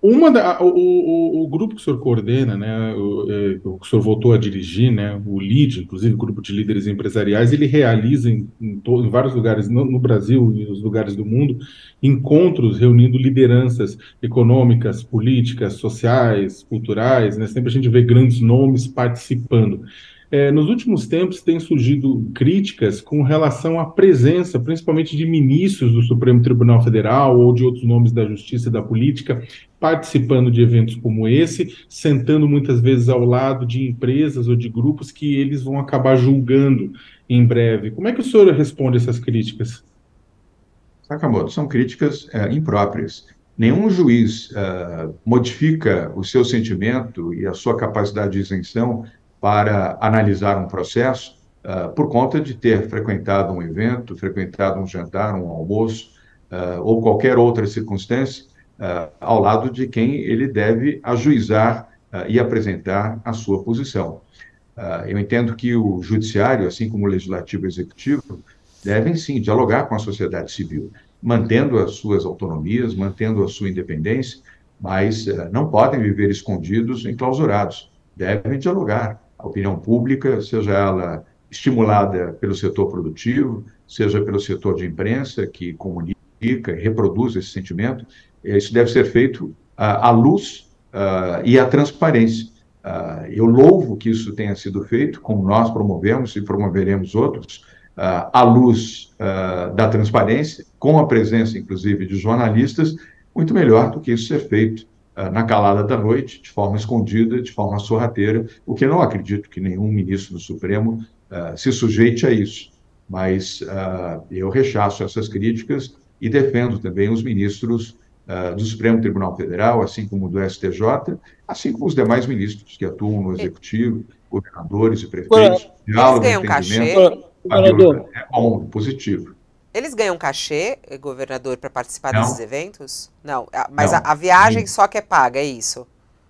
O grupo que o senhor coordena, né, o que o senhor voltou a dirigir, né, o LEAD, inclusive o grupo de líderes empresariais, ele realiza em vários lugares no Brasil e nos lugares do mundo encontros reunindo lideranças econômicas, políticas, sociais, culturais, né, sempre a gente vê grandes nomes participando. Nos últimos tempos têm surgido críticas com relação à presença, principalmente de ministros do Supremo Tribunal Federal ou de outros nomes da justiça e da política, participando de eventos como esse, sentando muitas vezes ao lado de empresas ou de grupos que eles vão acabar julgando em breve. Como é que o senhor responde essas críticas? Sakamoto, são críticas impróprias. Nenhum juiz modifica o seu sentimento e a sua capacidade de isenção para analisar um processo por conta de ter frequentado um evento, frequentado um jantar, um almoço ou qualquer outra circunstância ao lado de quem ele deve ajuizar e apresentar a sua posição. Eu entendo que o judiciário, assim como o legislativo e o executivo, devem sim dialogar com a sociedade civil, mantendo as suas autonomias, mantendo a sua independência, mas não podem viver escondidos, enclausurados. Devem dialogar. A opinião pública, seja ela estimulada pelo setor produtivo, seja pelo setor de imprensa, que comunica, reproduz esse sentimento, isso deve ser feito à luz e à transparência. Eu louvo que isso tenha sido feito, como nós promovemos e promoveremos outros, à luz da transparência, com a presença, inclusive, de jornalistas, muito melhor do que isso ser feito na calada da noite, de forma escondida, de forma sorrateira, o que eu não acredito que nenhum ministro do Supremo se sujeite a isso. Mas eu rechaço essas críticas e defendo também os ministros do Supremo Tribunal Federal, assim como do STJ, assim como os demais ministros que atuam no Executivo, governadores e prefeitos. Eles ganham cachê? É bom, positivo. Eles ganham cachê, governador, para participar desses eventos? Não, mas não. A viagem só que é paga, é isso?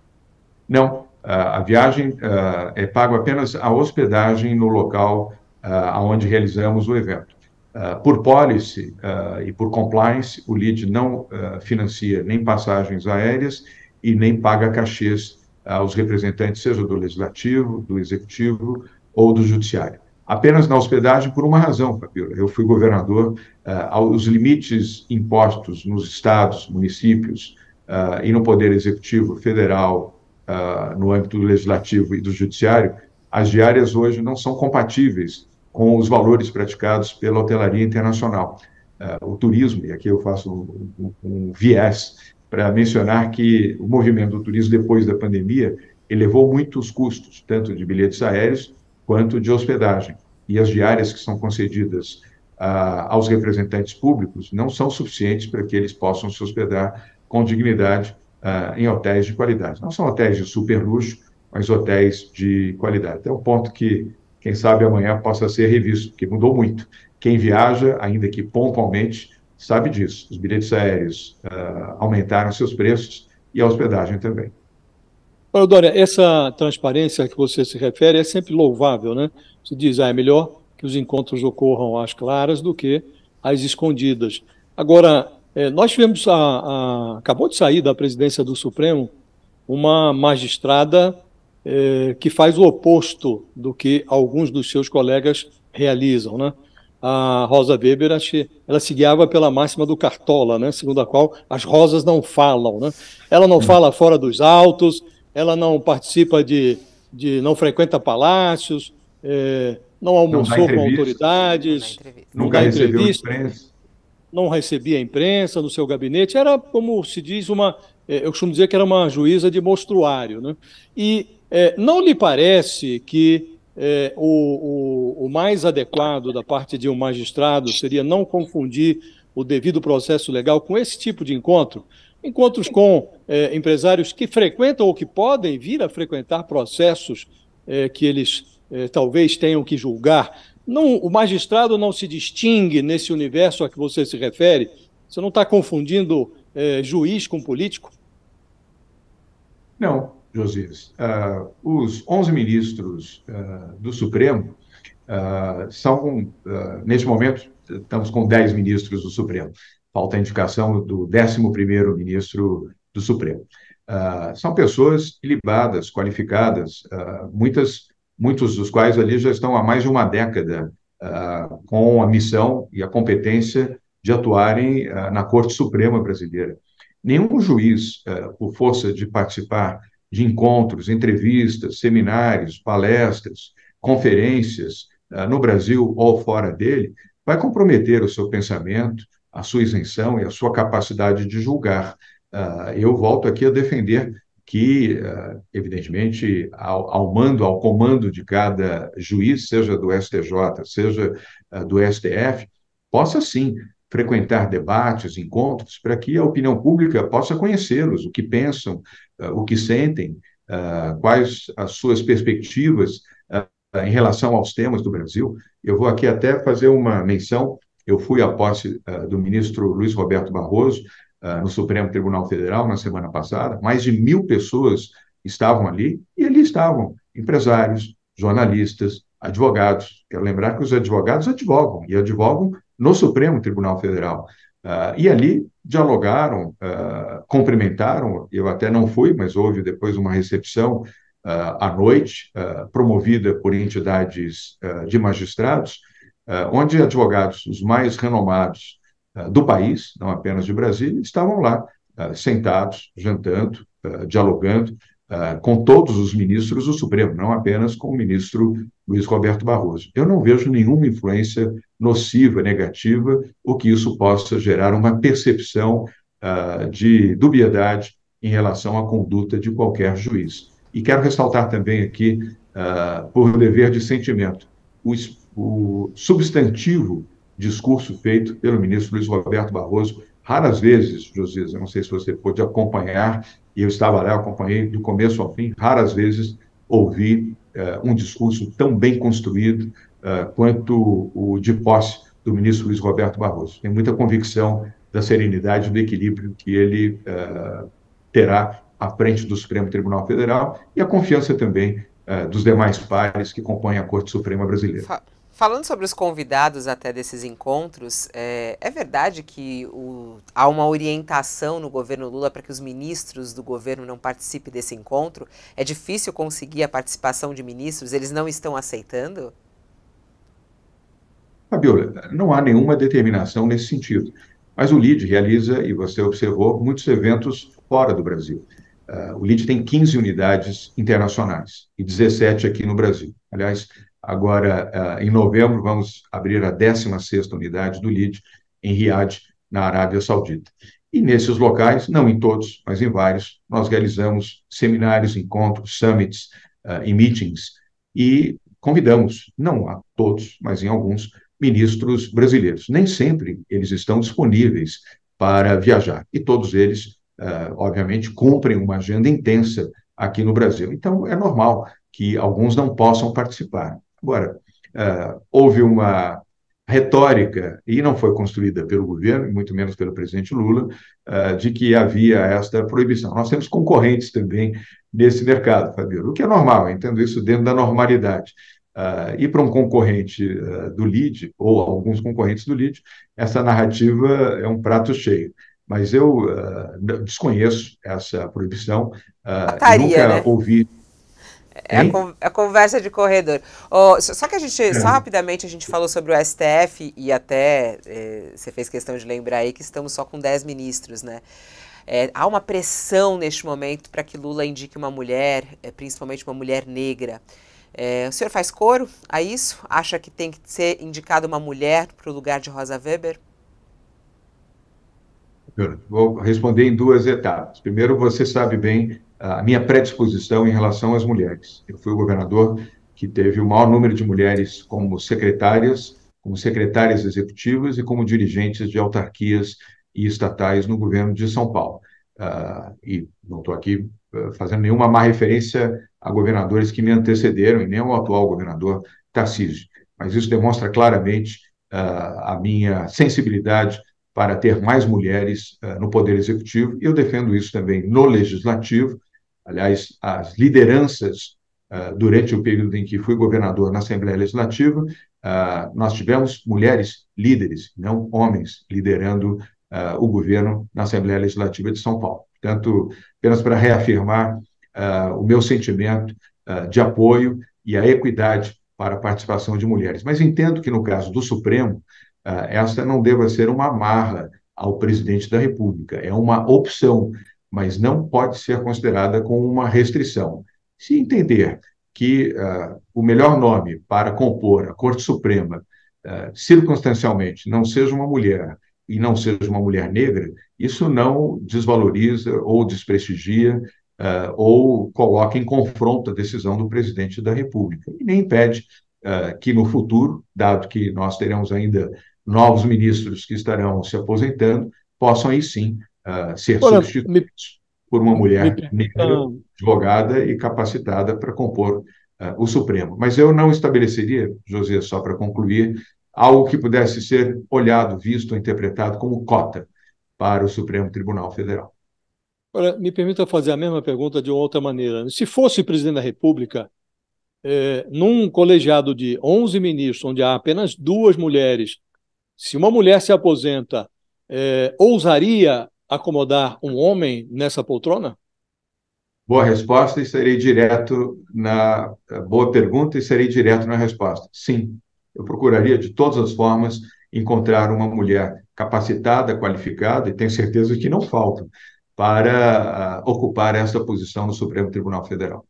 Não, a viagem é pago apenas a hospedagem no local onde realizamos o evento. Por policy e por compliance, o LEAD não financia nem passagens aéreas e nem paga cachês aos representantes, seja do Legislativo, do Executivo ou do Judiciário. Apenas na hospedagem por uma razão, Fabíola. Eu fui governador, os limites impostos nos estados, municípios e no Poder Executivo Federal, no âmbito do Legislativo e do Judiciário, as diárias hoje não são compatíveis com os valores praticados pela hotelaria internacional. O turismo, e aqui eu faço um viés para mencionar que o movimento do turismo depois da pandemia elevou muito os custos, tanto de bilhetes aéreos quanto de hospedagem. E as diárias que são concedidas aos representantes públicos não são suficientes para que eles possam se hospedar com dignidade em hotéis de qualidade. Não são hotéis de super luxo, mas hotéis de qualidade. Até o ponto que, quem sabe, amanhã possa ser revisto, porque mudou muito. Quem viaja, ainda que pontualmente, sabe disso. Os bilhetes aéreos aumentaram seus preços e a hospedagem também. Olha, Dória, essa transparência que você se refere é sempre louvável, né? Você diz, é melhor que os encontros ocorram às claras do que às escondidas. Agora, nós tivemos, acabou de sair da presidência do Supremo, uma magistrada que faz o oposto do que alguns dos seus colegas realizam, né? A Rosa Weber, ela se guiava pela máxima do Cartola, né? Segundo a qual as rosas não falam, né? Ela não fala fora dos autos, ela não participa não frequenta palácios, não almoçou com autoridades, nunca recebeu imprensa. Não recebia imprensa no seu gabinete, era, como se diz, eu costumo dizer que era uma juíza de mostruário, né? E não lhe parece que o mais adequado da parte de um magistrado seria não confundir o devido processo legal com esse tipo de encontro? Encontros com empresários que frequentam ou que podem vir a frequentar processos que eles talvez tenham que julgar. Não, o magistrado não se distingue nesse universo a que você se refere? Você não está confundindo juiz com político? Não, Josias. Os 11 ministros do Supremo são, neste momento, estamos com 10 ministros do Supremo. Falta a indicação do 11º ministro do Supremo. São pessoas ilibadas, qualificadas, muitos dos quais ali já estão há mais de uma década com a missão e a competência de atuarem na Corte Suprema brasileira. Nenhum juiz, por força de participar de encontros, entrevistas, seminários, palestras, conferências, no Brasil ou fora dele, vai comprometer o seu pensamento, a sua isenção e a sua capacidade de julgar. Eu volto aqui a defender que, evidentemente, ao comando de cada juiz, seja do STJ, seja do STF, possa sim frequentar debates, encontros, para que a opinião pública possa conhecê-los, o que pensam, o que sentem, quais as suas perspectivas em relação aos temas do Brasil. Eu vou aqui até fazer uma menção. Eu fui à posse do ministro Luiz Roberto Barroso no Supremo Tribunal Federal na semana passada. Mais de 1.000 pessoas estavam ali, e ali estavam empresários, jornalistas, advogados. Quero lembrar que os advogados advogam, e advogam no Supremo Tribunal Federal. E ali dialogaram, cumprimentaram. Eu até não fui, mas houve depois uma recepção à noite, promovida por entidades de magistrados, onde advogados, os mais renomados do país, não apenas de Brasília, estavam lá, sentados, jantando, dialogando com todos os ministros do Supremo, não apenas com o ministro Luiz Roberto Barroso. Eu não vejo nenhuma influência nociva, negativa, ou que isso possa gerar uma percepção de dubiedade em relação à conduta de qualquer juiz. E quero ressaltar também aqui, por dever de sentimento, o substantivo discurso feito pelo ministro Luiz Roberto Barroso. Raras vezes, Josias, eu não sei se você pôde acompanhar, e eu estava lá, eu acompanhei do começo ao fim, raras vezes ouvi um discurso tão bem construído quanto o de posse do ministro Luiz Roberto Barroso. Tenho muita convicção da serenidade e do equilíbrio que ele terá à frente do Supremo Tribunal Federal, e a confiança também dos demais pares que compõem a Corte Suprema Brasileira. Falando sobre os convidados até desses encontros, é verdade que há uma orientação no governo Lula para que os ministros do governo não participem desse encontro? É difícil conseguir a participação de ministros? Eles não estão aceitando? Fabiola, não há nenhuma determinação nesse sentido, mas o LIDE realiza, e você observou, muitos eventos fora do Brasil. O LIDE tem 15 unidades internacionais e 17 aqui no Brasil. Aliás, agora, em novembro, vamos abrir a 16ª unidade do LIDE em Riad, na Arábia Saudita. E nesses locais, não em todos, mas em vários, nós realizamos seminários, encontros, summits e meetings, e convidamos, não a todos, mas em alguns, ministros brasileiros. Nem sempre eles estão disponíveis para viajar, e todos eles, obviamente, cumprem uma agenda intensa aqui no Brasil. Então, é normal que alguns não possam participar. Agora, houve uma retórica, e não foi construída pelo governo, muito menos pelo presidente Lula, de que havia esta proibição. Nós temos concorrentes também nesse mercado, Fabio, o que é normal, eu entendo isso dentro da normalidade. E para um concorrente do LIDE, ou alguns concorrentes do LIDE, essa narrativa é um prato cheio. Mas eu desconheço essa proibição, e nunca ouvi. É a conversa de corredor. Só que só rapidamente, a gente falou sobre o STF, e até você fez questão de lembrar aí que estamos só com 10 ministros, né? Há uma pressão neste momento para que Lula indique uma mulher, principalmente uma mulher negra. O senhor faz coro a isso? Acha que tem que ser indicada uma mulher para o lugar de Rosa Weber? Vou responder em 2 etapas. Primeiro, você sabe bem a minha predisposição em relação às mulheres. Eu fui o governador que teve o maior número de mulheres como secretárias executivas e como dirigentes de autarquias e estatais no governo de São Paulo. E não estou aqui fazendo nenhuma má referência a governadores que me antecederam, e nem ao atual governador Tarcísio. Mas isso demonstra claramente a minha sensibilidade para ter mais mulheres no Poder Executivo, e eu defendo isso também no Legislativo. Aliás, as lideranças, durante o período em que fui governador na Assembleia Legislativa, nós tivemos mulheres líderes, não homens, liderando o governo na Assembleia Legislativa de São Paulo. Portanto, apenas para reafirmar o meu sentimento de apoio e a equidade para a participação de mulheres. Mas entendo que, no caso do Supremo, esta não deva ser uma amarra ao presidente da República, é uma opção, mas não pode ser considerada como uma restrição. Se entender que o melhor nome para compor a Corte Suprema, circunstancialmente, não seja uma mulher e não seja uma mulher negra, isso não desvaloriza ou desprestigia ou coloca em confronto a decisão do presidente da República. E nem impede que no futuro, dado que nós teremos ainda novos ministros que estarão se aposentando, possam aí sim ser Agora, substituídos por uma me mulher permita, negra, advogada e capacitada para compor o Supremo. Mas eu não estabeleceria, José, só para concluir, algo que pudesse ser olhado, visto, interpretado como cota para o Supremo Tribunal Federal. agora, me permita fazer a mesma pergunta de uma outra maneira. Se fosse presidente da República, num colegiado de 11 ministros, onde há apenas 2 mulheres, se uma mulher se aposenta, ousaria acomodar um homem nessa poltrona? Boa resposta e serei direto na... Boa pergunta e serei direto na resposta. Sim, eu procuraria de todas as formas encontrar uma mulher capacitada, qualificada, e tenho certeza que não faltam, para ocupar essa posição no Supremo Tribunal Federal.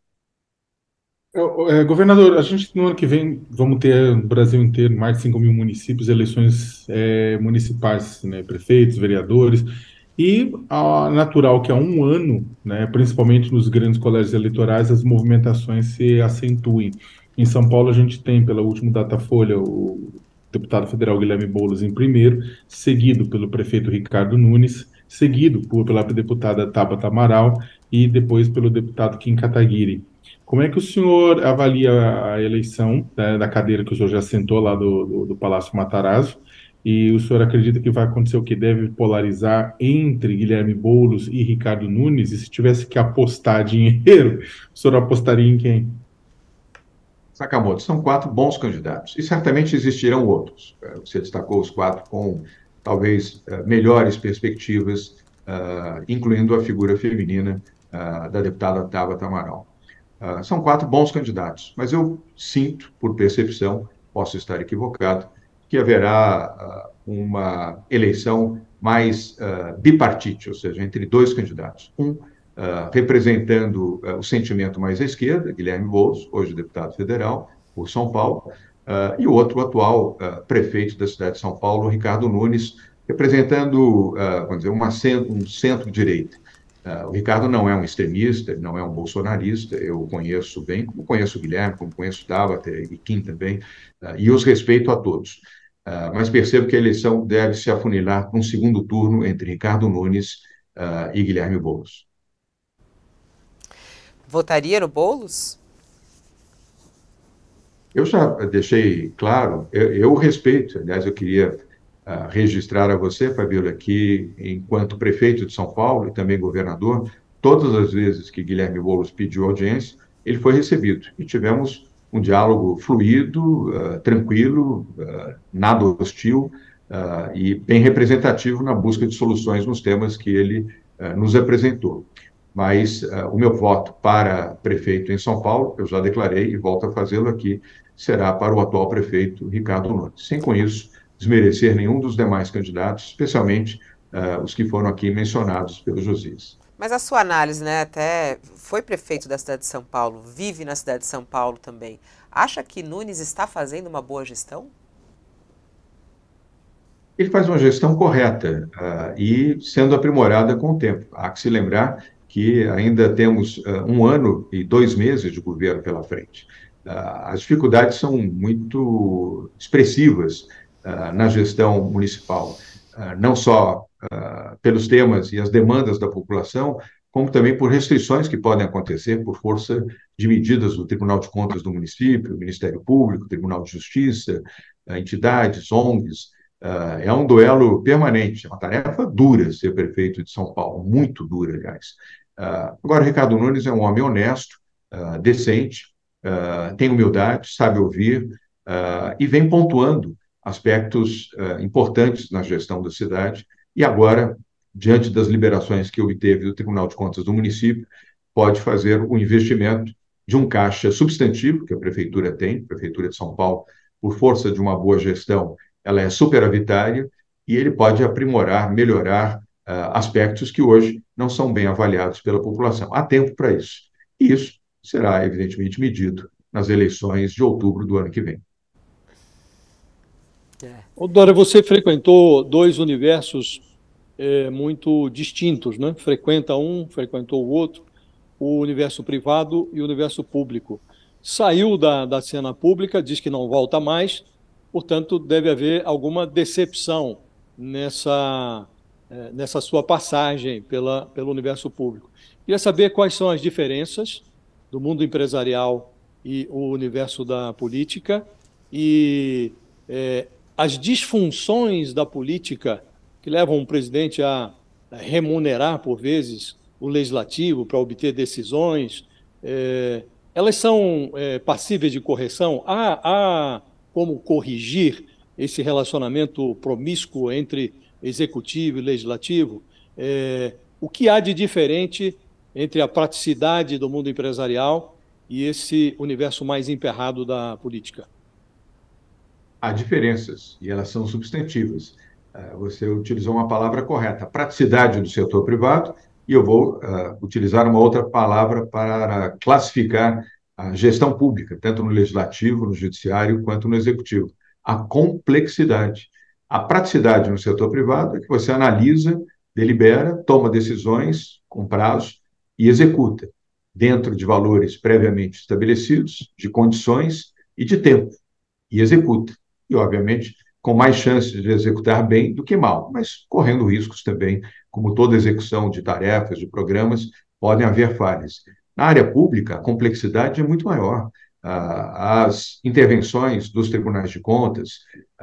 Governador, a gente no ano que vem vamos ter no Brasil inteiro mais de 5 mil municípios, eleições municipais, né, prefeitos, vereadores, e natural que há um ano, né, principalmente nos grandes colégios eleitorais, as movimentações se acentuem. Em São Paulo, a gente tem, pela última Datafolha, o deputado federal Guilherme Boulos em primeiro, seguido pelo prefeito Ricardo Nunes, seguido pela deputada Tabata Amaral e depois pelo deputado Kim Kataguiri. Como é que o senhor avalia a eleição, né, da cadeira que o senhor já sentou lá do Palácio Matarazzo? E o senhor acredita que vai acontecer o que deve polarizar entre Guilherme Boulos e Ricardo Nunes? E se tivesse que apostar dinheiro, o senhor apostaria em quem? Sakamoto, são 4 bons candidatos e certamente existirão outros. Você destacou os 4 com talvez melhores perspectivas, incluindo a figura feminina da deputada Tabata Amaral. São 4 bons candidatos, mas eu sinto, por percepção, posso estar equivocado, que haverá uma eleição mais bipartite, ou seja, entre 2 candidatos. Um representando o sentimento mais à esquerda, Guilherme Boulos, hoje deputado federal por São Paulo, e o outro, o atual prefeito da cidade de São Paulo, Ricardo Nunes, representando, vamos dizer, um centro-direita. O Ricardo não é um extremista, ele não é um bolsonarista, eu o conheço bem, como conheço o Guilherme, como conheço o Tabata e Kim também, e os respeito a todos. Mas percebo que a eleição deve se afunilar para um segundo turno entre Ricardo Nunes e Guilherme Boulos. Votaria no Boulos? Eu já deixei claro, eu respeito, aliás, eu queria registrar a você, Fabíola, que enquanto prefeito de São Paulo e também governador, todas as vezes que Guilherme Boulos pediu audiência, ele foi recebido e tivemos um diálogo fluido, tranquilo, nada hostil e bem representativo na busca de soluções nos temas que ele nos apresentou. Mas o meu voto para prefeito em São Paulo, eu já declarei e volto a fazê-lo aqui, será para o atual prefeito Ricardo Nunes. Sem com isso desmerecer nenhum dos demais candidatos, especialmente os que foram aqui mencionados pelo Josias. Mas a sua análise, né, até foi prefeito da cidade de São Paulo, vive na cidade de São Paulo também. Acha que Nunes está fazendo uma boa gestão? Ele faz uma gestão correta e sendo aprimorada com o tempo. Há que se lembrar que ainda temos 1 ano e 2 meses de governo pela frente. As dificuldades são muito expressivas na gestão municipal, não só pelos temas e as demandas da população, como também por restrições que podem acontecer por força de medidas do Tribunal de Contas do município, Ministério Público, Tribunal de Justiça, entidades, ONGs. É um duelo permanente, é uma tarefa dura ser prefeito de São Paulo, muito dura, aliás. Agora, o Ricardo Nunes é um homem honesto, decente, tem humildade, sabe ouvir e vem pontuando aspectos importantes na gestão da cidade e agora diante das liberações que obteve do Tribunal de Contas do município, pode fazer o investimento de um caixa substantivo, que a Prefeitura tem, a Prefeitura de São Paulo, por força de uma boa gestão, ela é superavitária, e ele pode aprimorar, melhorar aspectos que hoje não são bem avaliados pela população. Há tempo para isso. E isso será, evidentemente, medido nas eleições de outubro do ano que vem. Dora, você frequentou dois universos muito distintos, né? Frequenta um, frequentou o outro, o universo privado e o universo público. Saiu da cena pública, diz que não volta mais, portanto, deve haver alguma decepção nessa sua passagem pelo universo público. Queria saber quais são as diferenças do mundo empresarial e o universo da política e as disfunções da política que levam o presidente a remunerar, por vezes, o legislativo para obter decisões, elas são passíveis de correção? Há como corrigir esse relacionamento promíscuo entre executivo e legislativo? O que há de diferente entre a praticidade do mundo empresarial e esse universo mais emperrado da política? Há diferenças, e elas são substantivas. Você utilizou uma palavra correta, praticidade do setor privado, e eu vou utilizar uma outra palavra para classificar a gestão pública, tanto no legislativo, no judiciário, quanto no executivo. A complexidade. A praticidade no setor privado é que você analisa, delibera, toma decisões com prazo e executa, dentro de valores previamente estabelecidos, de condições e de tempo, e executa. E, obviamente, com mais chances de executar bem do que mal, mas correndo riscos também, como toda execução de tarefas, de programas, podem haver falhas. Na área pública, a complexidade é muito maior. As intervenções dos tribunais de contas,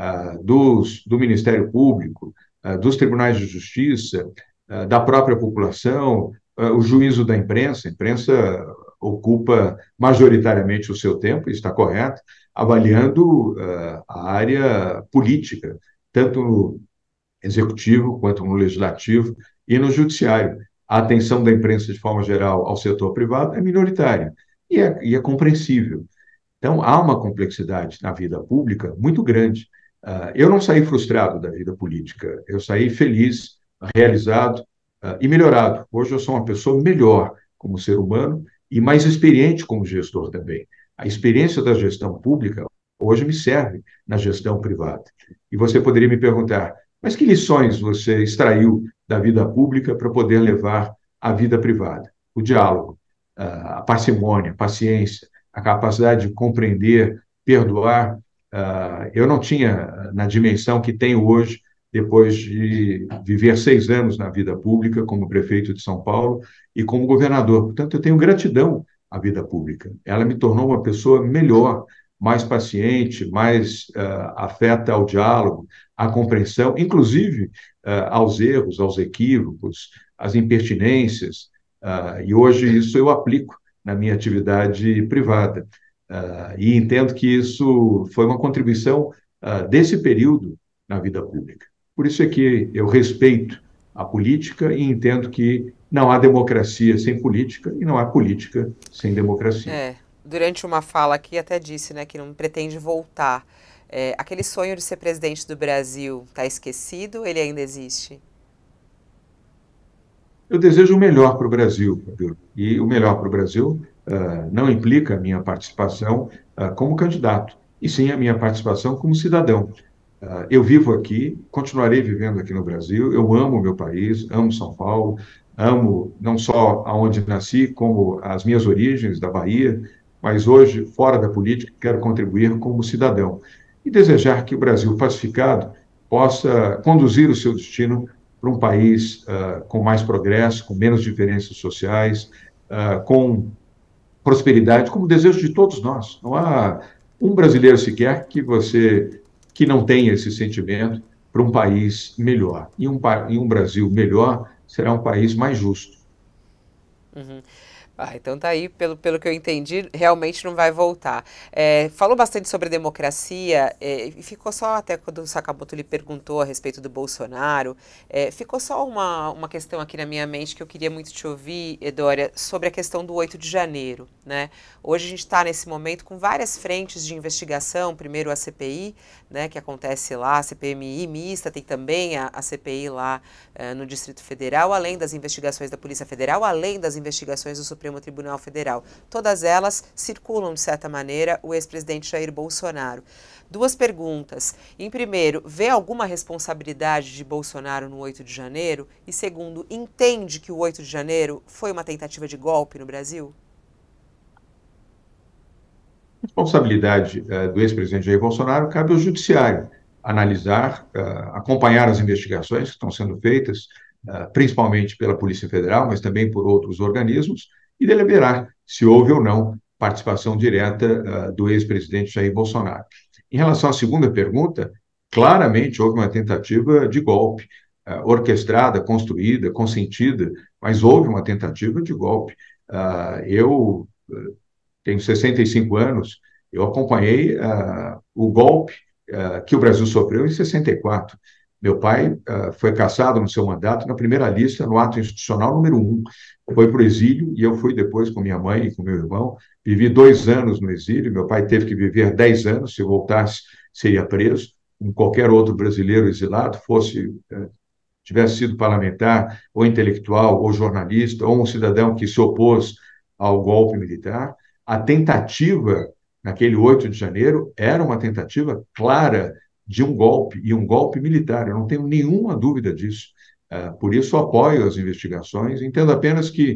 do Ministério Público, dos tribunais de justiça, da própria população, o juízo da imprensa. A imprensa ocupa majoritariamente o seu tempo, e está correto, avaliando a área política, tanto no executivo quanto no legislativo e no judiciário. A atenção da imprensa, de forma geral, ao setor privado é minoritária e é compreensível. Então, há uma complexidade na vida pública muito grande. Eu não saí frustrado da vida política, eu saí feliz, realizado e melhorado. Hoje eu sou uma pessoa melhor como ser humano e mais experiente como gestor também. A experiência da gestão pública hoje me serve na gestão privada. E você poderia me perguntar, mas que lições você extraiu da vida pública para poder levar à vida privada? O diálogo, a parcimônia, a paciência, a capacidade de compreender, perdoar. Eu não tinha na dimensão que tenho hoje, depois de viver 6 anos na vida pública como prefeito de São Paulo e como governador. Portanto, eu tenho gratidão à vida pública. Ela me tornou uma pessoa melhor, mais paciente, mais afeta ao diálogo, à compreensão, inclusive aos erros, aos equívocos, às impertinências. E hoje isso eu aplico na minha atividade privada. E entendo que isso foi uma contribuição desse período na vida pública. Por isso é que eu respeito a política e entendo que não há democracia sem política e não há política sem democracia. Durante uma fala aqui até disse, né, que não pretende voltar. Aquele sonho de ser presidente do Brasil está esquecido ou ele ainda existe? Eu desejo o melhor para o Brasil, e o melhor para o Brasil não implica a minha participação como candidato, e sim a minha participação como cidadão. Eu vivo aqui, continuarei vivendo aqui no Brasil, eu amo o meu país, amo São Paulo, amo não só aonde nasci, como as minhas origens da Bahia, mas hoje, fora da política, quero contribuir como cidadão e desejar que o Brasil pacificado possa conduzir o seu destino para um país com mais progresso, com menos diferenças sociais, com prosperidade, como desejo de todos nós. Não há um brasileiro sequer que não tenha esse sentimento para um país melhor. E um Brasil melhor será um país mais justo. Uhum. Então tá aí, pelo que eu entendi, realmente não vai voltar. Falou bastante sobre democracia, e ficou só, até quando o Sakamoto lhe perguntou a respeito do Bolsonaro, ficou só uma questão aqui na minha mente que eu queria muito te ouvir, Dória, sobre a questão do 8 de janeiro, né? Hoje a gente está nesse momento com várias frentes de investigação, primeiro a CPI, né, que acontece lá, a CPMI mista, tem também a CPI lá no Distrito Federal, além das investigações da Polícia Federal, além das investigações do Supremo Tribunal Federal. Todas elas circulam, de certa maneira, o ex-presidente Jair Bolsonaro. Duas perguntas. Em primeiro, vê alguma responsabilidade de Bolsonaro no 8 de janeiro? E segundo, entende que o 8 de janeiro foi uma tentativa de golpe no Brasil? A responsabilidade do ex-presidente Jair Bolsonaro cabe ao judiciário analisar, acompanhar as investigações que estão sendo feitas, principalmente pela Polícia Federal, mas também por outros organismos, e deliberar se houve ou não participação direta do ex-presidente Jair Bolsonaro. Em relação à segunda pergunta, claramente houve uma tentativa de golpe, orquestrada, construída, consentida, mas houve uma tentativa de golpe. Eu tenho 65 anos, eu acompanhei o golpe que o Brasil sofreu em 64. Meu pai foi cassado no seu mandato na primeira lista, no ato institucional número 1. Foi para o exílio e eu fui depois com minha mãe e com meu irmão. Vivi 2 anos no exílio, meu pai teve que viver 10 anos, se voltasse seria preso, como qualquer outro brasileiro exilado, tivesse sido parlamentar, ou intelectual, ou jornalista, ou um cidadão que se opôs ao golpe militar. A tentativa, naquele 8 de janeiro, era uma tentativa clara de um golpe, e um golpe militar. Eu não tenho nenhuma dúvida disso. Por isso, apoio as investigações. Entendo apenas que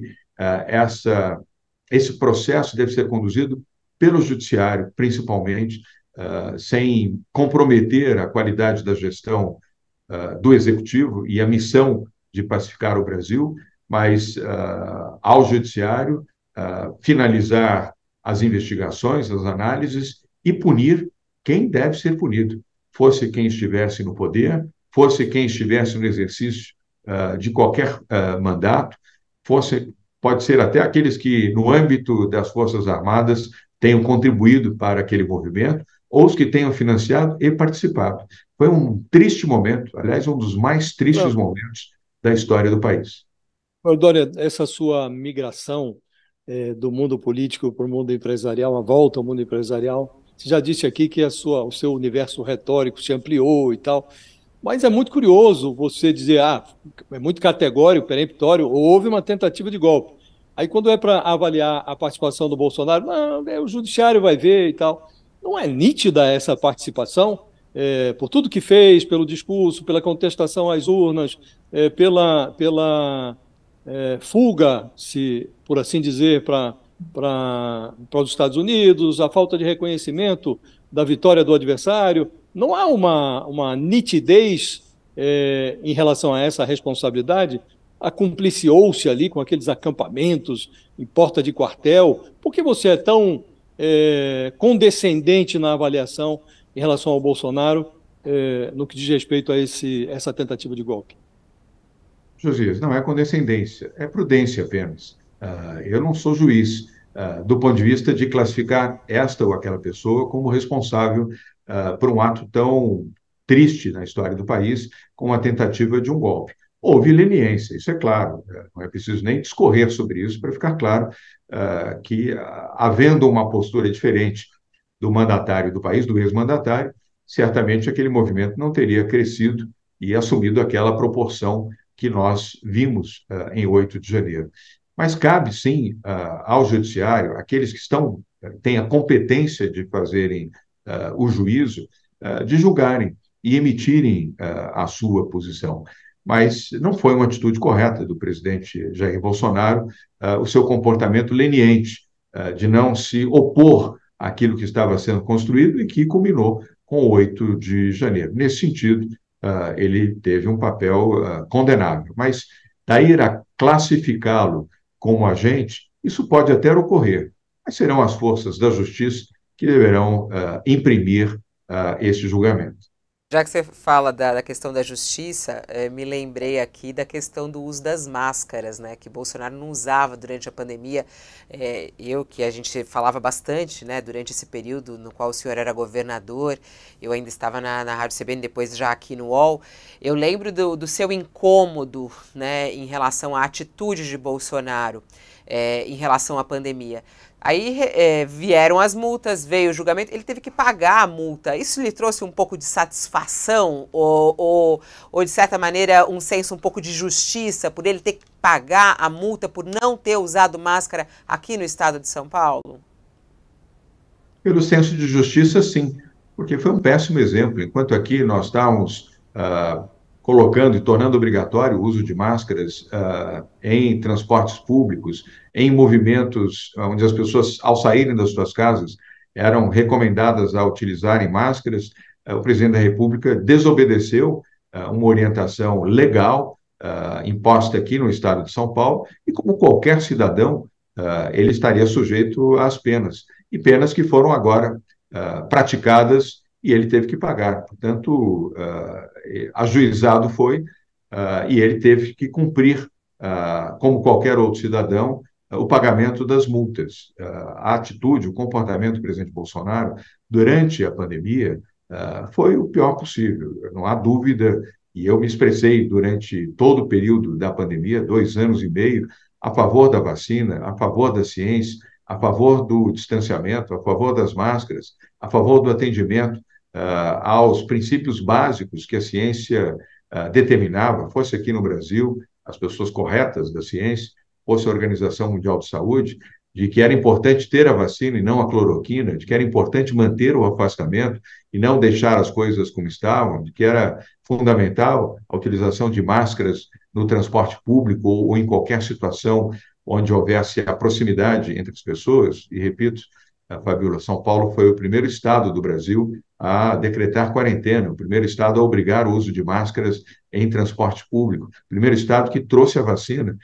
esse processo deve ser conduzido pelo judiciário, principalmente, sem comprometer a qualidade da gestão do Executivo e a missão de pacificar o Brasil, mas ao Judiciário finalizar as investigações, as análises e punir quem deve ser punido, fosse quem estivesse no poder, fosse quem estivesse no exercício de qualquer mandato, pode ser até aqueles que, no âmbito das Forças Armadas, tenham contribuído para aquele movimento, ou os que tenham financiado e participado. Foi um triste momento, aliás, um dos mais tristes momentos da história do país. Dória, essa sua migração do mundo político para o mundo empresarial, a volta ao mundo empresarial, você já disse aqui que o seu universo retórico se ampliou e tal, mas é muito curioso você dizer, é muito categórico, peremptório, houve uma tentativa de golpe. Aí quando é para avaliar a participação do Bolsonaro, não, o judiciário vai ver e tal. Não é nítida essa participação? Por tudo que fez, pelo discurso, pela contestação às urnas, pela fuga, se por assim dizer, para os Estados Unidos, a falta de reconhecimento da vitória do adversário. Não há uma nitidez em relação a essa responsabilidade? Acumpliciou-se ali com aqueles acampamentos em porta de quartel? Por que você é tão condescendente na avaliação em relação ao Bolsonaro no que diz respeito a essa tentativa de golpe? Josias, não é condescendência, é prudência apenas. Eu não sou juiz do ponto de vista de classificar esta ou aquela pessoa como responsável por um ato tão triste na história do país como a tentativa de um golpe. Houve leniência, isso é claro, não é preciso nem discorrer sobre isso para ficar claro que, havendo uma postura diferente do mandatário do país, do ex-mandatário, certamente aquele movimento não teria crescido e assumido aquela proporção que nós vimos em 8 de janeiro. Mas cabe, sim, ao judiciário, aqueles que têm a competência de fazerem o juízo, de julgarem e emitirem a sua posição. Mas não foi uma atitude correta do presidente Jair Bolsonaro, o seu comportamento leniente, de não se opor àquilo que estava sendo construído e que culminou com o 8 de janeiro. Nesse sentido, ele teve um papel condenável. Mas daí a classificá-lo como agente, isso pode até ocorrer, mas serão as forças da justiça que deverão imprimir esse julgamento. Já que você fala da questão da justiça, me lembrei aqui da questão do uso das máscaras, né, que Bolsonaro não usava durante a pandemia. Que a gente falava bastante, né, durante esse período no qual o senhor era governador, eu ainda estava na Rádio CBN, depois já aqui no UOL, eu lembro do seu incômodo, né, em relação à atitude de Bolsonaro em relação à pandemia. Aí vieram as multas, veio o julgamento, ele teve que pagar a multa. Isso lhe trouxe um pouco de satisfação ou de certa maneira, um senso um pouco de justiça por ele ter que pagar a multa por não ter usado máscara aqui no estado de São Paulo? Pelo senso de justiça, sim, porque foi um péssimo exemplo. Enquanto aqui nós estávamos colocando e tornando obrigatório o uso de máscaras em transportes públicos, em movimentos onde as pessoas, ao saírem das suas casas, eram recomendadas a utilizarem máscaras, o presidente da República desobedeceu uma orientação legal imposta aqui no estado de São Paulo, e como qualquer cidadão, ele estaria sujeito às penas, e penas que foram agora praticadas e ele teve que pagar. Portanto, ajuizado foi, e ele teve que cumprir, como qualquer outro cidadão, o pagamento das multas. A atitude, o comportamento do presidente Bolsonaro durante a pandemia foi o pior possível, não há dúvida, e eu me expressei durante todo o período da pandemia, 2 anos e meio, a favor da vacina, a favor da ciência, a favor do distanciamento, a favor das máscaras, a favor do atendimento aos princípios básicos que a ciência determinava, fosse aqui no Brasil, as pessoas corretas da ciência, fosse a Organização Mundial de Saúde, de que era importante ter a vacina e não a cloroquina, de que era importante manter o afastamento e não deixar as coisas como estavam, de que era fundamental a utilização de máscaras no transporte público ou em qualquer situação onde houvesse a proximidade entre as pessoas. E repito, Fabíola, São Paulo foi o primeiro estado do Brasil a decretar quarentena, o primeiro estado a obrigar o uso de máscaras em transporte público, o primeiro estado que trouxe a vacina,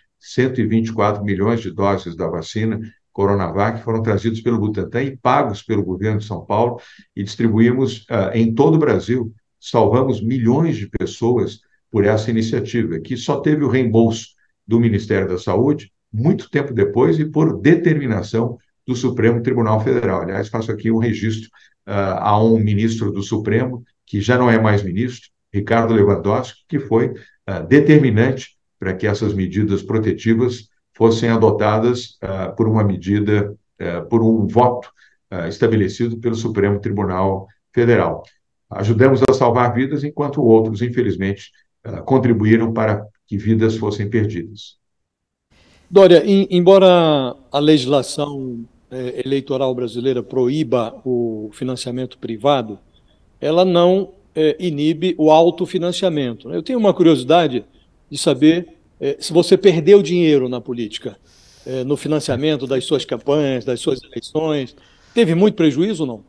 124 milhões de doses da vacina Coronavac foram trazidos pelo Butantan e pagos pelo governo de São Paulo, e distribuímos em todo o Brasil. Salvamos milhões de pessoas por essa iniciativa, que só teve o reembolso do Ministério da Saúde muito tempo depois e por determinação do Supremo Tribunal Federal. Aliás, faço aqui um registro a um ministro do Supremo, que já não é mais ministro, Ricardo Lewandowski, que foi determinante para que essas medidas protetivas fossem adotadas por uma medida, por um voto estabelecido pelo Supremo Tribunal Federal. Ajudamos a salvar vidas, enquanto outros, infelizmente, contribuíram para que vidas fossem perdidas. Dória, embora a legislação eleitoral brasileira proíba o financiamento privado, ela não inibe o autofinanciamento. Eu tenho uma curiosidade de saber se você perdeu dinheiro na política, no financiamento das suas campanhas, das suas eleições. Teve muito prejuízo ou não?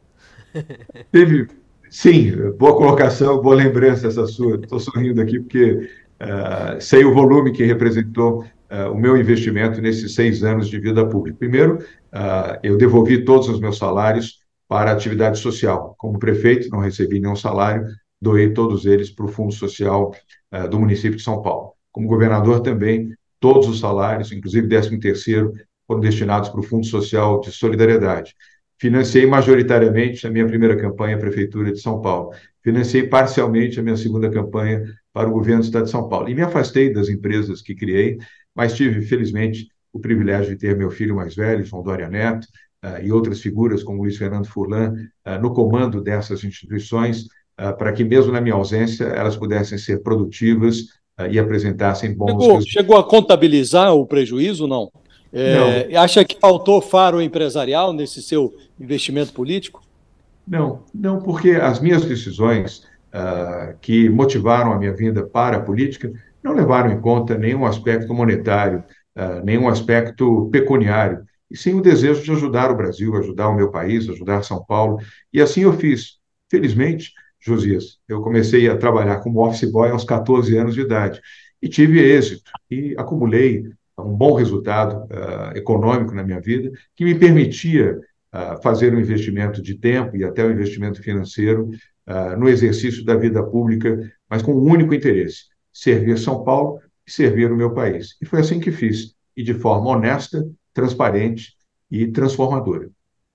Teve, sim, boa colocação, boa lembrança essa sua. Estou sorrindo aqui porque sei o volume que representou o meu investimento nesses 6 anos de vida pública. Primeiro, eu devolvi todos os meus salários para a atividade social. Como prefeito, não recebi nenhum salário, doei todos eles para o Fundo Social do município de São Paulo. Como governador também, todos os salários, inclusive 13º, foram destinados para o Fundo Social de Solidariedade. Financiei majoritariamente a minha primeira campanha à Prefeitura de São Paulo. Financiei parcialmente a minha segunda campanha para o governo do Estado de São Paulo. E me afastei das empresas que criei, mas tive, felizmente, o privilégio de ter meu filho mais velho, João Dória Neto, e outras figuras como Luiz Fernando Furlan, no comando dessas instituições, para que, mesmo na minha ausência, elas pudessem ser produtivas e apresentassem bons resultados. Chegou a contabilizar o prejuízo, não? Não. Acha que faltou faro empresarial nesse seu investimento político? Não, porque as minhas decisões que motivaram a minha vinda para a política não levaram em conta nenhum aspecto monetário, nenhum aspecto pecuniário, e sim o desejo de ajudar o Brasil, ajudar o meu país, ajudar São Paulo, e assim eu fiz. Felizmente, Josias, eu comecei a trabalhar como office boy aos 14 anos de idade, e tive êxito, e acumulei um bom resultado econômico na minha vida, que me permitia fazer um investimento de tempo e até um investimento financeiro no exercício da vida pública, mas com um único interesse: servir São Paulo e servir o meu país. E foi assim que fiz, e de forma honesta, transparente e transformadora.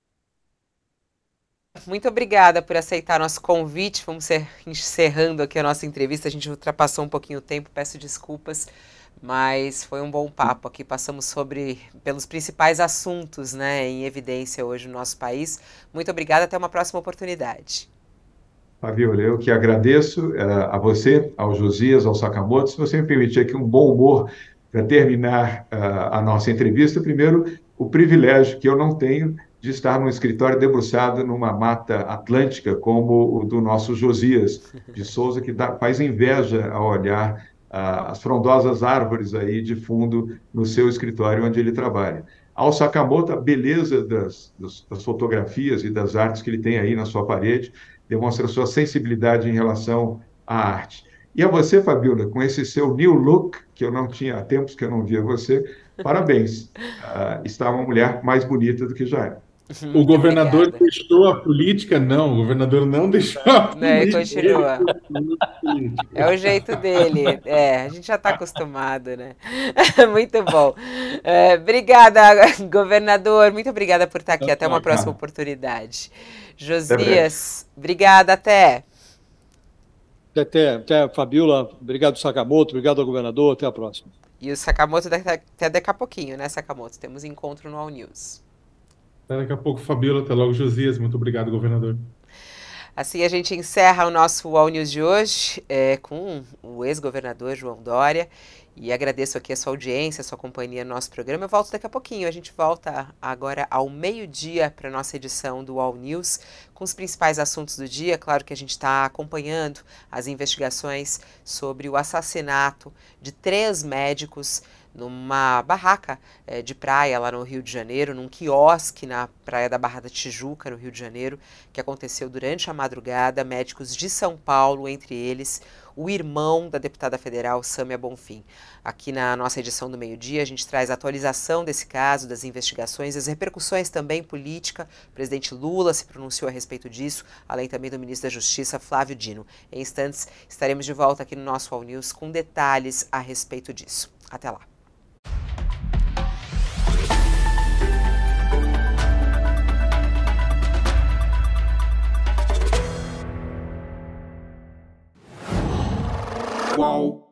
Muito obrigada por aceitar nosso convite. Vamos encerrando aqui a nossa entrevista. A gente ultrapassou um pouquinho o tempo, peço desculpas, mas foi um bom papo aqui. Passamos pelos principais assuntos, né, em evidência hoje no nosso país. Muito obrigada, até uma próxima oportunidade. Fabiola, eu que agradeço a você, ao Josias, ao Sakamoto. Se você me permitir aqui um bom humor para terminar a nossa entrevista, primeiro, o privilégio que eu não tenho de estar num escritório debruçado numa mata atlântica como o do nosso Josias de Souza, que faz inveja ao olhar as frondosas árvores aí de fundo no seu escritório onde ele trabalha. Ao Sakamoto, a beleza das fotografias e das artes que ele tem aí na sua parede demonstra sua sensibilidade em relação à arte. E a você, Fabiola, com esse seu new look, que eu não tinha há tempos que eu não via você, parabéns. Está uma mulher mais bonita do que já é. O governador deixou a política? Não, o governador não deixou a política. Continua. É o jeito dele. A gente já está acostumado, né? Muito bom. Obrigada, governador. Muito obrigada por estar aqui. Até uma próxima oportunidade. Josias, obrigada. Até, Fabiola. Obrigado, Sakamoto. Obrigado ao governador. Até a próxima. E o Sakamoto até daqui a pouquinho, né, Sakamoto? Temos encontro no All News. Até daqui a pouco, Fabiola. Até logo, Josias. Muito obrigado, governador. Assim a gente encerra o nosso All News de hoje com o ex-governador João Dória. E agradeço aqui a sua audiência, a sua companhia no nosso programa. Eu volto daqui a pouquinho. A gente volta agora ao meio-dia para a nossa edição do All News, com os principais assuntos do dia. Claro que a gente está acompanhando as investigações sobre o assassinato de 3 médicos numa barraca de praia lá no Rio de Janeiro, num quiosque na praia da Barra da Tijuca, no Rio de Janeiro, que aconteceu durante a madrugada. Médicos de São Paulo, entre eles o irmão da deputada federal Sâmia Bonfim. Aqui na nossa edição do meio-dia a gente traz a atualização desse caso, das investigações, as repercussões também política. O presidente Lula se pronunciou a respeito disso, além também do ministro da Justiça, Flávio Dino. Em instantes estaremos de volta aqui no nosso All News com detalhes a respeito disso. Até lá. Qual?